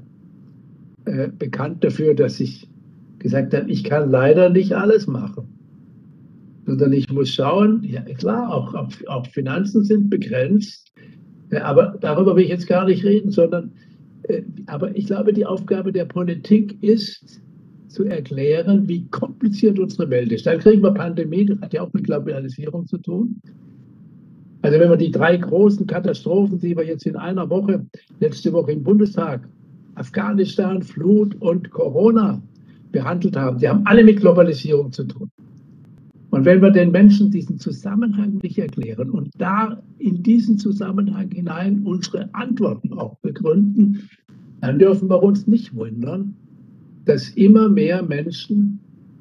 äh, bekannt dafür, dass ich gesagt habe, ich kann leider nicht alles machen, sondern ich muss schauen, ja klar, auch, auch, auch Finanzen sind begrenzt, ja, aber darüber will ich jetzt gar nicht reden, sondern, äh, aber ich glaube, die Aufgabe der Politik ist, zu erklären, wie kompliziert unsere Welt ist. Dann kriegen wir Pandemie, das hat ja auch mit Globalisierung zu tun. Also wenn wir die drei großen Katastrophen, die wir jetzt in einer Woche, letzte Woche im Bundestag, Afghanistan, Flut und Corona behandelt haben, die haben alle mit Globalisierung zu tun. Und wenn wir den Menschen diesen Zusammenhang nicht erklären und da in diesen Zusammenhang hinein unsere Antworten auch begründen, dann dürfen wir uns nicht wundern, dass immer mehr Menschen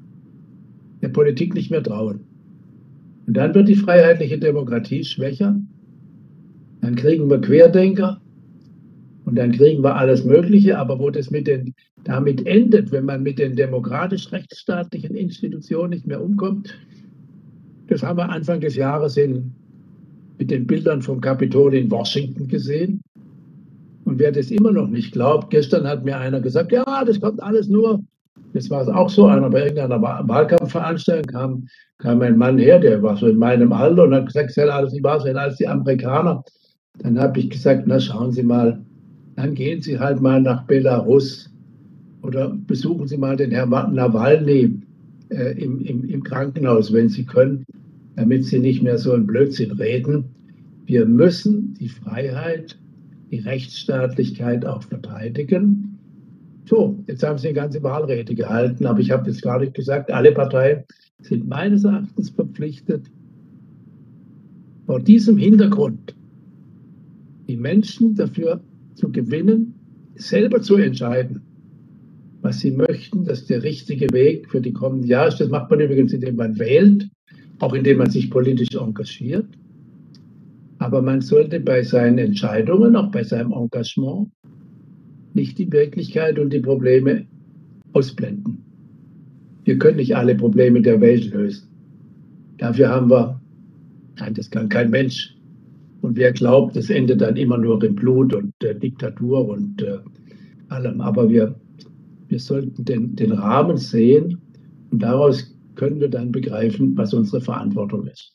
der Politik nicht mehr trauen. Und dann wird die freiheitliche Demokratie schwächer, dann kriegen wir Querdenker und dann kriegen wir alles Mögliche, aber wo das mit den, damit endet, wenn man mit den demokratisch-rechtsstaatlichen Institutionen nicht mehr umkommt, das haben wir Anfang des Jahres in, mit den Bildern vom Kapitol in Washington gesehen. Und wer das immer noch nicht glaubt, gestern hat mir einer gesagt, ja, das kommt alles nur, das war auch so einer bei irgendeiner Wahlkampfveranstaltung, kam, kam ein Mann her, der war so in meinem Alter und hat gesagt, es soll alles nicht wahr sein als die Amerikaner. Dann habe ich gesagt, na schauen Sie mal, dann gehen Sie halt mal nach Belarus oder besuchen Sie mal den Herrn Nawalny äh, im, im, im Krankenhaus, wenn Sie können, damit Sie nicht mehr so einen Blödsinn reden. Wir müssen die Freiheit, die Rechtsstaatlichkeit auch verteidigen. So, jetzt haben Sie eine ganze Wahlrede gehalten, aber ich habe jetzt gar nicht gesagt, alle Parteien sind meines Erachtens verpflichtet, vor diesem Hintergrund die Menschen dafür zu gewinnen, selber zu entscheiden, was sie möchten, dass der richtige Weg für die kommenden Jahre ist. Das macht man übrigens, indem man wählt, auch indem man sich politisch engagiert. Aber man sollte bei seinen Entscheidungen, auch bei seinem Engagement, nicht die Wirklichkeit und die Probleme ausblenden. Wir können nicht alle Probleme der Welt lösen. Dafür haben wir, nein, das kann kein Mensch. Und wer glaubt, das endet dann immer nur in Blut und äh, Diktatur und äh, allem. Aber wir, wir sollten den, den Rahmen sehen und daraus können wir dann begreifen, was unsere Verantwortung ist.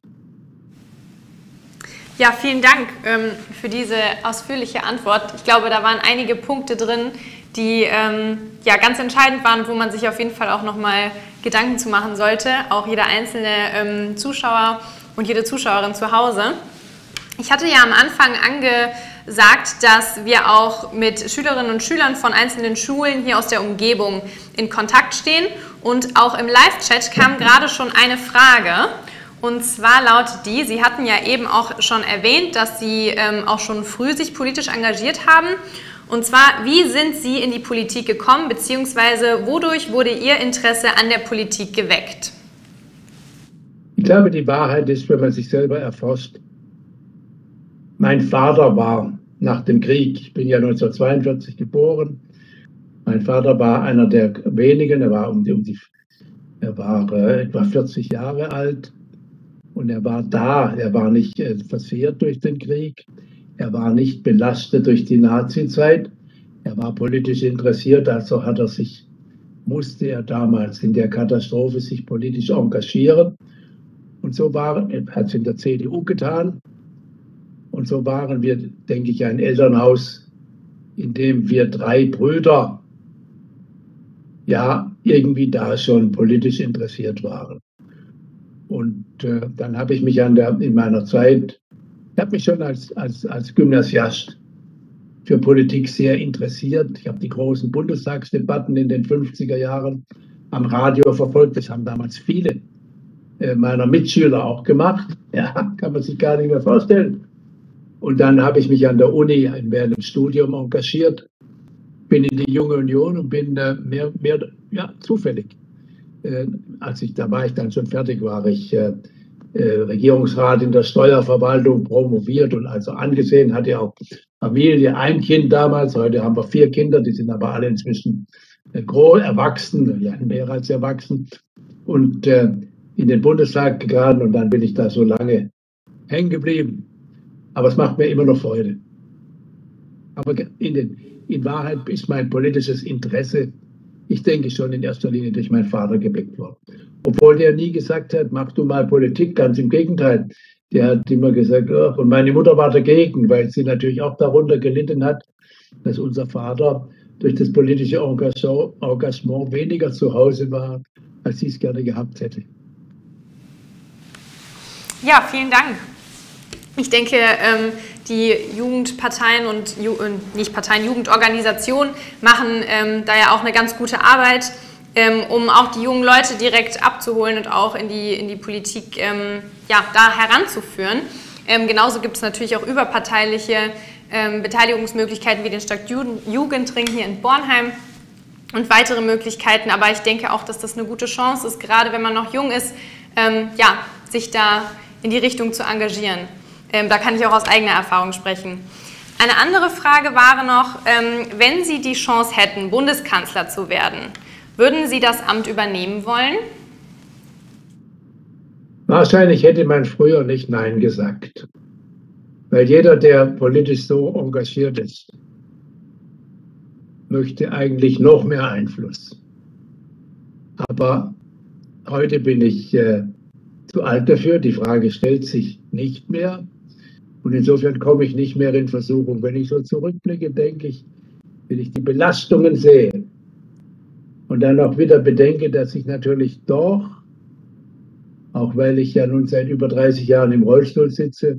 Ja, vielen Dank ähm, für diese ausführliche Antwort. Ich glaube, da waren einige Punkte drin, die ähm, ja, ganz entscheidend waren, wo man sich auf jeden Fall auch nochmal Gedanken zu machen sollte, auch jeder einzelne ähm, Zuschauer und jede Zuschauerin zu Hause. Ich hatte ja am Anfang angesagt, dass wir auch mit Schülerinnen und Schülern von einzelnen Schulen hier aus der Umgebung in Kontakt stehen. Und auch im Live-Chat kam gerade schon eine Frage. Und zwar lautet die, Sie hatten ja eben auch schon erwähnt, dass Sie ähm, auch schon früh sich politisch engagiert haben. Und zwar, wie sind Sie in die Politik gekommen, beziehungsweise wodurch wurde Ihr Interesse an der Politik geweckt? Ich glaube, die Wahrheit ist, wenn man sich selber erforscht. Mein Vater war nach dem Krieg, ich bin ja neunzehnhundertzweiundvierzig geboren, mein Vater war einer der wenigen, er war, um die, um die, er war äh, etwa vierzig Jahre alt und er war da, er war nicht äh, versehrt durch den Krieg, er war nicht belastet durch die Nazizeit, er war politisch interessiert, also hat er sich, musste er damals in der Katastrophe sich politisch engagieren und so war, er hat es in der C D U getan. Und so waren wir, denke ich, ein Elternhaus, in dem wir drei Brüder ja irgendwie da schon politisch interessiert waren. Und äh, dann habe ich mich an der, in meiner Zeit, ich habe mich schon als, als, als Gymnasiast für Politik sehr interessiert. Ich habe die großen Bundestagsdebatten in den fünfziger Jahren am Radio verfolgt. Das haben damals viele äh, meiner Mitschüler auch gemacht. Ja, kann man sich gar nicht mehr vorstellen. Und dann habe ich mich an der Uni während dem Studium engagiert, bin in die Junge Union und bin äh, mehr, mehr ja, zufällig. Äh, als ich, da war ich dann schon fertig, war ich äh, äh, Regierungsrat in der Steuerverwaltung, promoviert und also angesehen, hatte auch Familie, ein Kind damals, heute haben wir vier Kinder, die sind aber alle inzwischen äh, groß, erwachsen, ja, mehr als erwachsen und äh, in den Bundestag gegangen und dann bin ich da so lange hängen geblieben. Aber es macht mir immer noch Freude. Aber in, den, in Wahrheit ist mein politisches Interesse, ich denke schon in erster Linie durch meinen Vater geweckt worden. Obwohl der nie gesagt hat, mach du mal Politik, ganz im Gegenteil. Der hat immer gesagt, oh, und meine Mutter war dagegen, weil sie natürlich auch darunter gelitten hat, dass unser Vater durch das politische Engagement weniger zu Hause war, als sie es gerne gehabt hätte. Ja, vielen Dank. Ich denke, ähm, die Jugendparteien und Ju äh, nicht Parteien, Jugendorganisationen machen ähm, da ja auch eine ganz gute Arbeit, ähm, um auch die jungen Leute direkt abzuholen und auch in die, in die Politik ähm, ja, da heranzuführen. Ähm, genauso gibt es natürlich auch überparteiliche ähm, Beteiligungsmöglichkeiten wie den Stadtjugendring hier in Bornheim und weitere Möglichkeiten. Aber ich denke auch, dass das eine gute Chance ist, gerade wenn man noch jung ist, ähm, ja, sich da in die Richtung zu engagieren. Ähm, da kann ich auch aus eigener Erfahrung sprechen. Eine andere Frage war noch, ähm, wenn Sie die Chance hätten, Bundeskanzler zu werden, würden Sie das Amt übernehmen wollen? Wahrscheinlich hätte man früher nicht Nein gesagt. Weil jeder, der politisch so engagiert ist, möchte eigentlich noch mehr Einfluss. Aber heute bin ich äh, zu alt dafür. Die Frage stellt sich nicht mehr. Und insofern komme ich nicht mehr in Versuchung. Wenn ich so zurückblicke, denke ich, wenn ich die Belastungen sehe und dann auch wieder bedenke, dass ich natürlich doch, auch weil ich ja nun seit über dreißig Jahren im Rollstuhl sitze,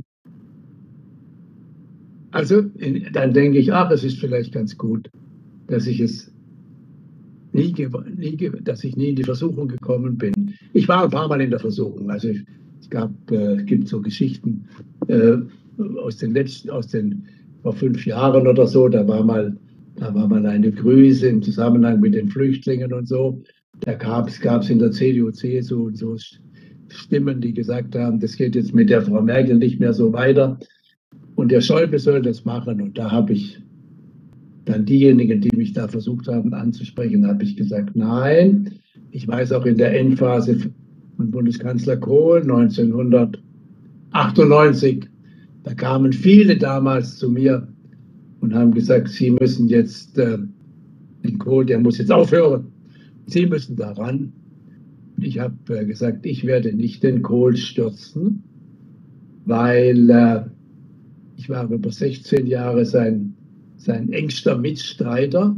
also dann denke ich, ach, es ist vielleicht ganz gut, dass ich es nie, nie, dass ich nie in die Versuchung gekommen bin. Ich war ein paar Mal in der Versuchung. Also es gab, äh, gibt so Geschichten äh, aus den letzten, aus den vor fünf Jahren oder so, da war mal, da war mal eine Grüße im Zusammenhang mit den Flüchtlingen und so. Da gab es in der C D U, C S U und so Stimmen, die gesagt haben, das geht jetzt mit der Frau Merkel nicht mehr so weiter. Und der Schäuble soll das machen. Und da habe ich dann diejenigen, die mich da versucht haben anzusprechen, habe ich gesagt, nein. Ich weiß auch in der Endphase von Bundeskanzler Kohl neunzehnhundertachtundneunzig, da kamen viele damals zu mir und haben gesagt, Sie müssen jetzt, äh, den Kohl, der muss jetzt aufhören. Sie müssen daran. Ich habe äh, gesagt, ich werde nicht den Kohl stürzen, weil äh, ich war über sechzehn Jahre sein, sein engster Mitstreiter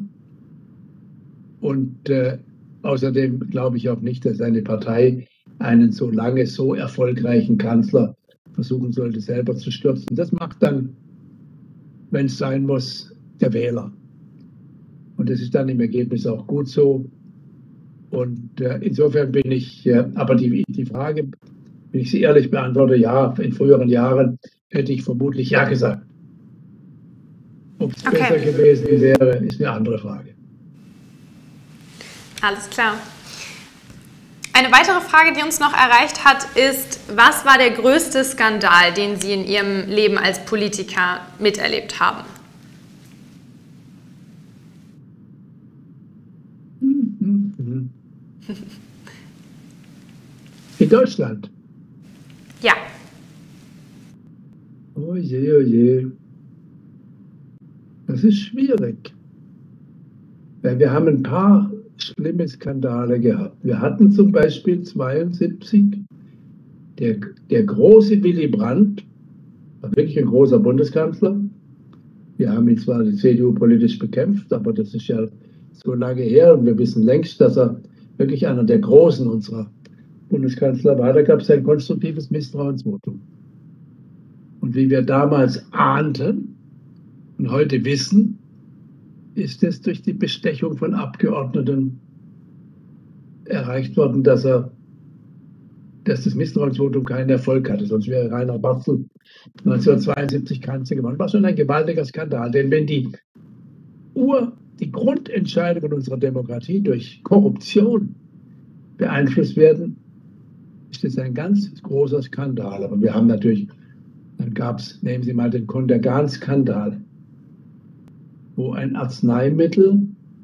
und äh, außerdem glaube ich auch nicht, dass seine Partei einen so lange, so erfolgreichen Kanzler versuchen sollte, selber zu stürzen. Das macht dann, wenn es sein muss, der Wähler. Und das ist dann im Ergebnis auch gut so. Und äh, insofern bin ich, äh, aber die, die Frage, wenn ich sie ehrlich beantworte, ja, in früheren Jahren hätte ich vermutlich ja gesagt. Ob es okay. besser gewesen wäre, ist eine andere Frage. Alles klar. Eine weitere Frage, die uns noch erreicht hat, ist, was war der größte Skandal, den Sie in Ihrem Leben als Politiker miterlebt haben? In Deutschland? Ja. Oh je, oh je. Das ist schwierig. Weil wir haben ein paar schlimme Skandale gehabt. Wir hatten zum Beispiel zweiundsiebzig der, der große Willy Brandt, war wirklich ein großer Bundeskanzler. Wir haben ihn zwar die C D U politisch bekämpft, aber das ist ja so lange her und wir wissen längst, dass er wirklich einer der Großen unserer Bundeskanzler war. Da gab es ein konstruktives Misstrauensvotum. Und wie wir damals ahnten und heute wissen, ist es durch die Bestechung von Abgeordneten erreicht worden, dass, er, dass das Misstrauensvotum keinen Erfolg hatte. Sonst wäre Rainer Barzel neunzehnhundertzweiundsiebzig Kanzler geworden. Das war schon ein gewaltiger Skandal. Denn wenn die Ur, die Grundentscheidungen unserer Demokratie durch Korruption beeinflusst werden, ist das ein ganz großer Skandal. Aber wir haben natürlich, dann gab es, nehmen Sie mal den Contergan-Skandal, wo ein Arzneimittel,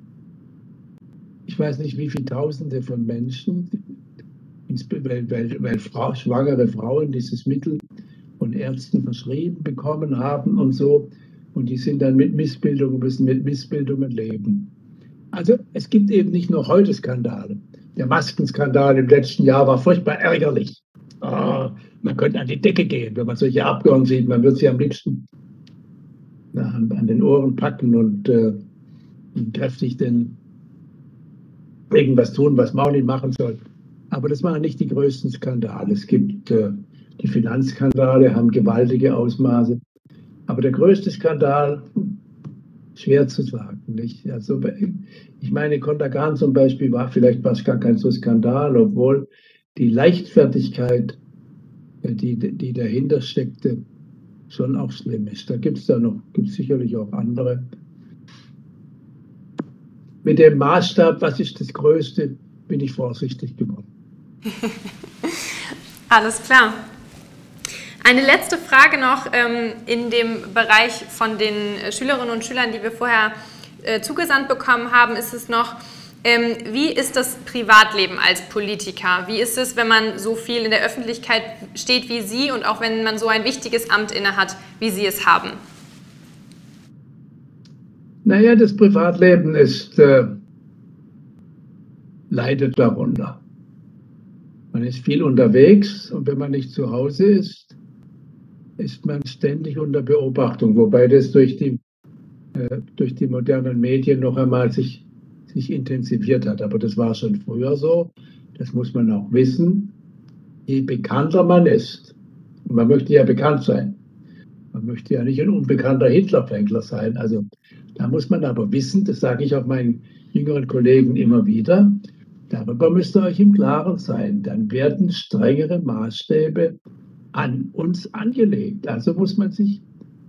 ich weiß nicht wie viele Tausende von Menschen, weil, weil, weil Frau, schwangere Frauen dieses Mittel von Ärzten verschrieben bekommen haben und so, und die sind dann mit Missbildungen, müssen mit Missbildungen leben. Also es gibt eben nicht nur heute Skandale. Der Maskenskandal im letzten Jahr war furchtbar ärgerlich. Oh, man könnte an die Decke gehen, wenn man solche Abgeordnete sieht. Man würde sie am liebsten na, an, an den Ohren packen und äh, kräftig denn irgendwas tun, was man auch nicht machen soll. Aber das waren nicht die größten Skandale. Es gibt äh, die Finanzskandale, haben gewaltige Ausmaße. Aber der größte Skandal, schwer zu sagen. Nicht? Also, ich meine, Contergan zum Beispiel war vielleicht fast gar kein so Skandal, obwohl die Leichtfertigkeit, die, die dahinter steckte, schon auch schlimm ist. Da gibt es da noch, gibt es sicherlich auch andere. Mit dem Maßstab, was ist das Größte, bin ich vorsichtig geworden. Alles klar. Eine letzte Frage noch ähm, in dem Bereich von den Schülerinnen und Schülern, die wir vorher äh, zugesandt bekommen haben, ist es noch, ähm, wie ist das Privatleben als Politiker? Wie ist es, wenn man so viel in der Öffentlichkeit steht wie Sie und auch wenn man so ein wichtiges Amt innehat, wie Sie es haben? Naja, das Privatleben ist, äh, leidet darunter. Man ist viel unterwegs und wenn man nicht zu Hause ist, ist man ständig unter Beobachtung, wobei das durch die, äh, durch die modernen Medien noch einmal sich, sich intensiviert hat. Aber das war schon früher so, das muss man auch wissen. Je bekannter man ist, und man möchte ja bekannt sein, man möchte ja nicht ein unbekannter Hitlerfängler sein, also da muss man aber wissen, das sage ich auch meinen jüngeren Kollegen immer wieder, darüber müsst ihr euch im Klaren sein, dann werden strengere Maßstäbe an uns angelegt. Also muss man sich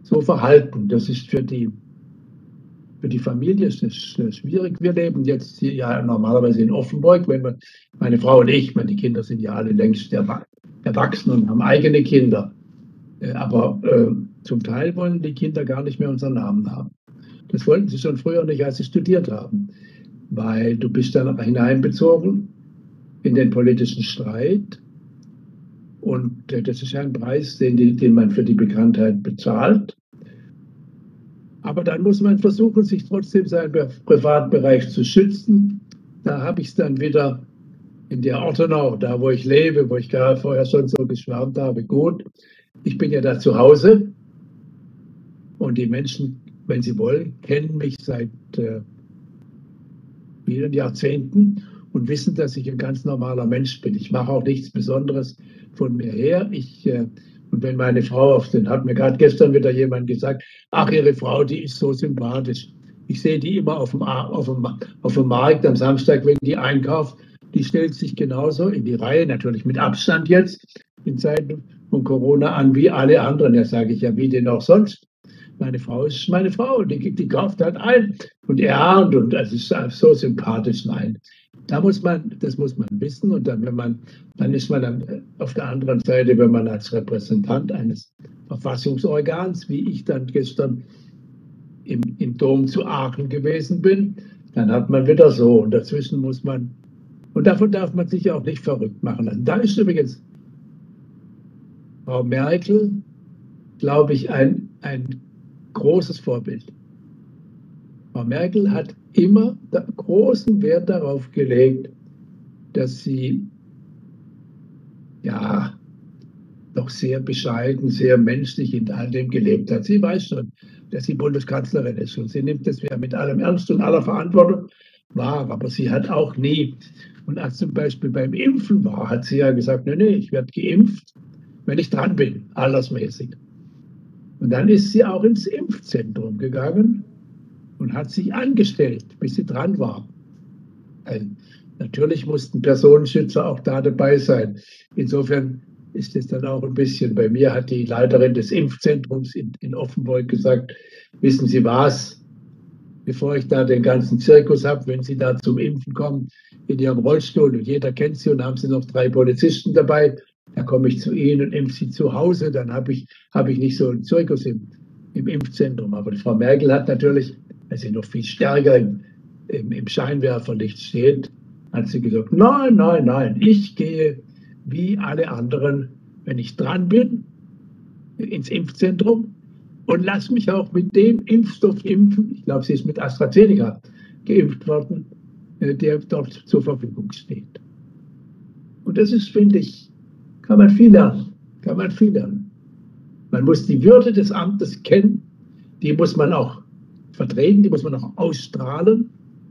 so verhalten. Das ist für die, für die Familie ist das schwierig. Wir leben jetzt hier ja normalerweise in Offenburg, wenn wir, meine Frau und ich, meine Kinder sind ja alle längst erwachsen und haben eigene Kinder. Aber äh, zum Teil wollen die Kinder gar nicht mehr unseren Namen haben. Das wollten sie schon früher nicht, als sie studiert haben, weil du bist dann hineinbezogen in den politischen Streit. Und äh, das ist ja ein Preis, den, den man für die Bekanntheit bezahlt. Aber dann muss man versuchen, sich trotzdem seinen Privatbereich zu schützen. Da habe ich es dann wieder in der Ortenau, da wo ich lebe, wo ich gerade vorher schon so geschwärmt habe, gut. Ich bin ja da zu Hause und die Menschen, wenn sie wollen, kennen mich seit äh, vielen Jahrzehnten und wissen, dass ich ein ganz normaler Mensch bin. Ich mache auch nichts Besonderes von mir her. Ich, äh, und wenn meine Frau auf den, hat mir gerade gestern wieder jemand gesagt, ach, Ihre Frau, die ist so sympathisch. Ich sehe die immer auf dem, auf dem, auf dem Markt am Samstag, wenn die einkauft. Die stellt sich genauso in die Reihe, natürlich mit Abstand jetzt, in Zeiten von Corona an wie alle anderen. Da sage ich ja, wie denn auch sonst. Meine Frau ist meine Frau, die, die kauft halt ein. Und ja, und, und das ist so sympathisch, nein. Da muss man, das muss man wissen. Und dann, wenn man, dann ist man dann auf der anderen Seite, wenn man als Repräsentant eines Verfassungsorgans, wie ich dann gestern im, im Dom zu Aachen gewesen bin, dann hat man wieder so. Und dazwischen muss man, und davon darf man sich auch nicht verrückt machen lassen. Da ist übrigens Frau Merkel, glaube ich, ein, ein großes Vorbild. Frau Merkel hat immer großen Wert darauf gelegt, dass sie ja doch sehr bescheiden, sehr menschlich in all dem gelebt hat. Sie weiß schon, dass sie Bundeskanzlerin ist und sie nimmt das ja mit allem Ernst und aller Verantwortung wahr, aber sie hat auch nie, und als zum Beispiel beim Impfen war, hat sie ja gesagt, nee, nee, ich werde geimpft, wenn ich dran bin, altersmäßig. Und dann ist sie auch ins Impfzentrum gegangen und hat sich angestellt, bis sie dran war. Also, natürlich mussten Personenschützer auch da dabei sein. Insofern ist es dann auch ein bisschen, bei mir hat die Leiterin des Impfzentrums in, in Offenburg gesagt, wissen Sie was, bevor ich da den ganzen Zirkus habe, wenn Sie da zum Impfen kommen, in Ihrem Rollstuhl und jeder kennt Sie und haben Sie noch drei Polizisten dabei, da komme ich zu Ihnen und impfe Sie zu Hause, dann habe ich, hab ich nicht so einen Zirkus im, im Impfzentrum. Aber die Frau Merkel hat natürlich, weil sie noch viel stärker im, im, im Scheinwerferlicht steht, hat sie gesagt, nein, nein, nein, ich gehe wie alle anderen, wenn ich dran bin, ins Impfzentrum und lasse mich auch mit dem Impfstoff impfen. Ich glaube, sie ist mit AstraZeneca geimpft worden, der dort zur Verfügung steht. Und das ist, finde ich, kann man viel lernen. Kann man viel lernen. Man muss die Würde des Amtes kennen, die muss man auch vertreten, die muss man auch ausstrahlen.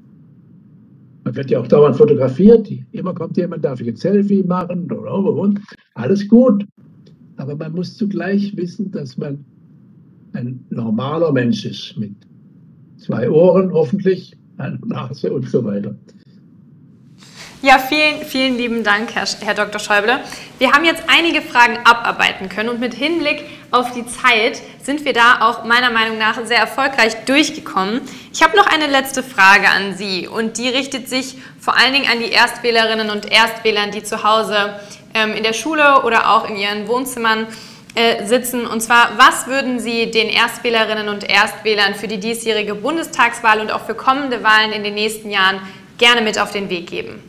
Man wird ja auch dauernd fotografiert, immer kommt jemand, darf ich ein Selfie machen, und alles gut. Aber man muss zugleich wissen, dass man ein normaler Mensch ist, mit zwei Ohren hoffentlich, einer Nase und so weiter. Ja, vielen, vielen lieben Dank, Herr, Herr Doktor Schäuble. Wir haben jetzt einige Fragen abarbeiten können und mit Hinblick auf die Zeit sind wir da auch meiner Meinung nach sehr erfolgreich durchgekommen. Ich habe noch eine letzte Frage an Sie und die richtet sich vor allen Dingen an die Erstwählerinnen und Erstwähler, die zu Hause ähm, in der Schule oder auch in ihren Wohnzimmern äh, sitzen. Und zwar, was würden Sie den Erstwählerinnen und Erstwählern für die diesjährige Bundestagswahl und auch für kommende Wahlen in den nächsten Jahren gerne mit auf den Weg geben?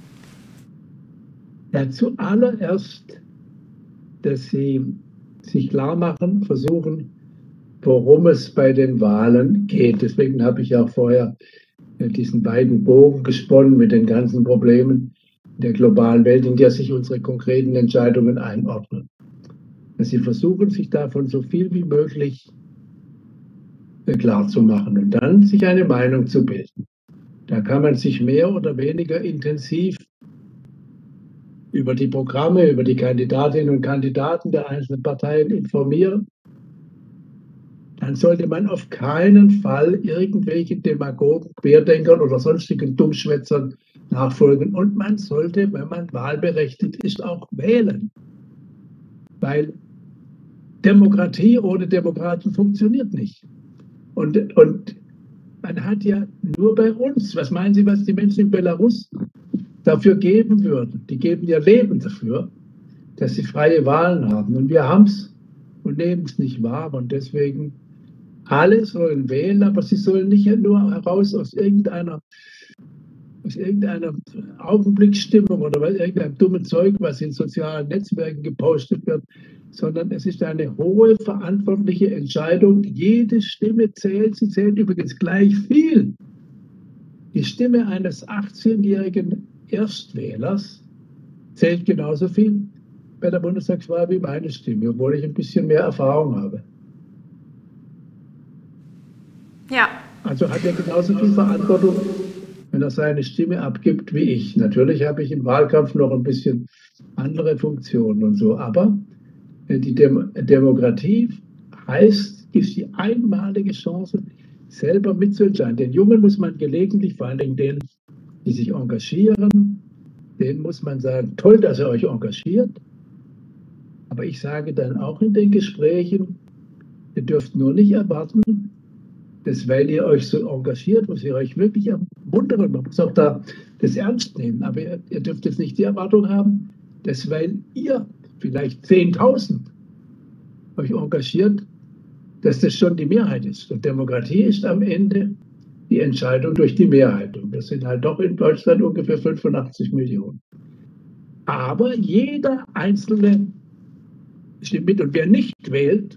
Ja, zuallererst, dass Sie sich klar machen, versuchen, worum es bei den Wahlen geht. Deswegen habe ich auch vorher diesen beiden Bogen gesponnen mit den ganzen Problemen der globalen Welt, in der sich unsere konkreten Entscheidungen einordnen. Dass Sie versuchen, sich davon so viel wie möglich klar zu machen und dann sich eine Meinung zu bilden. Da kann man sich mehr oder weniger intensiv über die Programme, über die Kandidatinnen und Kandidaten der einzelnen Parteien informieren. Dann sollte man auf keinen Fall irgendwelchen Demagogen, Querdenkern oder sonstigen Dummschwätzern nachfolgen. Und man sollte, wenn man wahlberechtigt ist, auch wählen. Weil Demokratie ohne Demokraten funktioniert nicht. Und, und man hat ja nur bei uns, was meinen Sie, was die Menschen in Belarus dafür geben würden? Die geben ihr Leben dafür, dass sie freie Wahlen haben. Und wir haben es und nehmen es nicht wahr. Und deswegen, alle sollen wählen, aber sie sollen nicht nur heraus aus irgendeiner, aus irgendeiner Augenblicksstimmung oder aus irgendeinem dummen Zeug, was in sozialen Netzwerken gepostet wird, sondern es ist eine hohe verantwortliche Entscheidung. Jede Stimme zählt, sie zählt übrigens gleich viel. Die Stimme eines achtzehnjährigen Erstwählers zählt genauso viel bei der Bundestagswahl wie meine Stimme, obwohl ich ein bisschen mehr Erfahrung habe. Ja. Also hat er genauso viel Verantwortung, wenn er seine Stimme abgibt wie ich. Natürlich habe ich im Wahlkampf noch ein bisschen andere Funktionen und so, aber die Dem Demokratie heißt, ist die einmalige Chance, selber mitzuentscheiden. Den Jungen muss man gelegentlich, vor allen Dingen denen, die sich engagieren, denen muss man sagen, toll, dass ihr euch engagiert. Aber ich sage dann auch in den Gesprächen, ihr dürft nur nicht erwarten, dass weil ihr euch so engagiert, was ihr euch wirklich ermuntert, man muss auch da das ernst nehmen, aber ihr, ihr dürft jetzt nicht die Erwartung haben, dass weil ihr vielleicht zehntausend euch engagiert, dass das schon die Mehrheit ist. Und Demokratie ist am Ende die Entscheidung durch die Mehrheit. Und wir sind halt doch in Deutschland ungefähr fünfundachtzig Millionen. Aber jeder Einzelne stimmt mit. Und wer nicht wählt,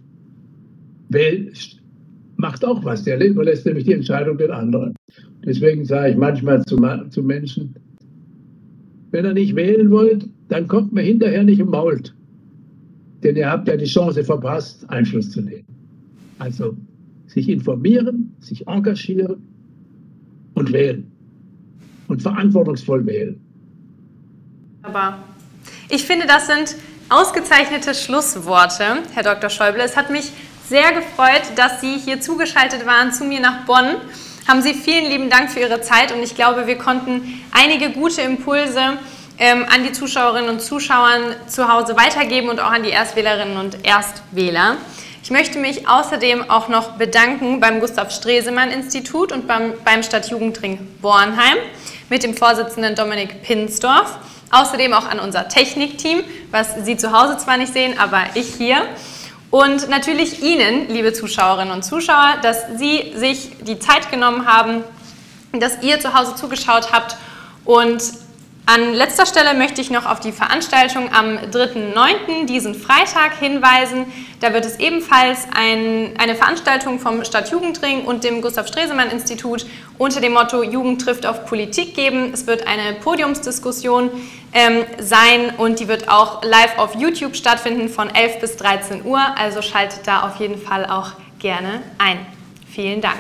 wählt, macht auch was. Der überlässt nämlich die Entscheidung den anderen. Deswegen sage ich manchmal zu, zu Menschen, wenn ihr nicht wählen wollt, dann kommt mir hinterher nicht im Mault. Denn ihr habt ja die Chance verpasst, Einfluss zu nehmen. Also sich informieren, sich engagieren und wählen. Und verantwortungsvoll wählen. Aber ich finde, das sind ausgezeichnete Schlussworte, Herr Doktor Schäuble. Es hat mich sehr gefreut, dass Sie hier zugeschaltet waren zu mir nach Bonn. Haben Sie vielen lieben Dank für Ihre Zeit und ich glaube, wir konnten einige gute Impulse ähm, an die Zuschauerinnen und Zuschauer zu Hause weitergeben und auch an die Erstwählerinnen und Erstwähler. Ich möchte mich außerdem auch noch bedanken beim Gustav-Stresemann-Institut und beim, beim Stadtjugendring Bornheim mit dem Vorsitzenden Dominik Pinsdorf. Außerdem auch an unser Technikteam, was Sie zu Hause zwar nicht sehen, aber ich hier. Und natürlich Ihnen, liebe Zuschauerinnen und Zuschauer, dass Sie sich die Zeit genommen haben, dass ihr zu Hause zugeschaut habt. Und an letzter Stelle möchte ich noch auf die Veranstaltung am dritten neunten diesen Freitag hinweisen. Da wird es ebenfalls ein, eine Veranstaltung vom Stadtjugendring und dem Gustav-Stresemann-Institut unter dem Motto Jugend trifft auf Politik geben. Es wird eine Podiumsdiskussion ähm, sein und die wird auch live auf YouTube stattfinden von elf bis dreizehn Uhr. Also schaltet da auf jeden Fall auch gerne ein. Vielen Dank.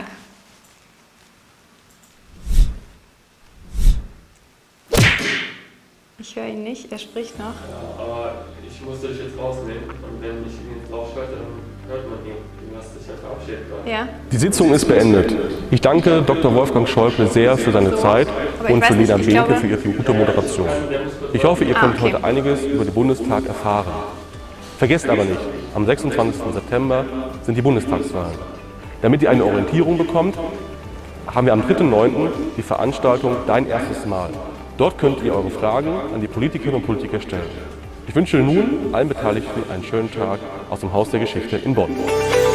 Ich höre ihn nicht, er spricht noch. Ja, aber ich musste dich jetzt rausnehmen und wenn ich ihn jetzt draufschalte, dann hört man ihn. Du hast dich ja verabschiedet. Ja. Die Sitzung ist beendet. Ich danke Doktor Wolfgang Schäuble sehr für seine Zeit und für Lena Behnke für ihre gute Moderation. Ich hoffe, ihr könnt ah, okay. heute einiges über den Bundestag erfahren. Vergesst aber nicht, am sechsundzwanzigsten September sind die Bundestagswahlen. Damit ihr eine Orientierung bekommt, haben wir am dritten neunten die Veranstaltung Dein erstes Mal. Dort könnt ihr eure Fragen an die Politikerinnen und Politiker stellen. Ich wünsche nun allen Beteiligten einen schönen Tag aus dem Haus der Geschichte in Bonn.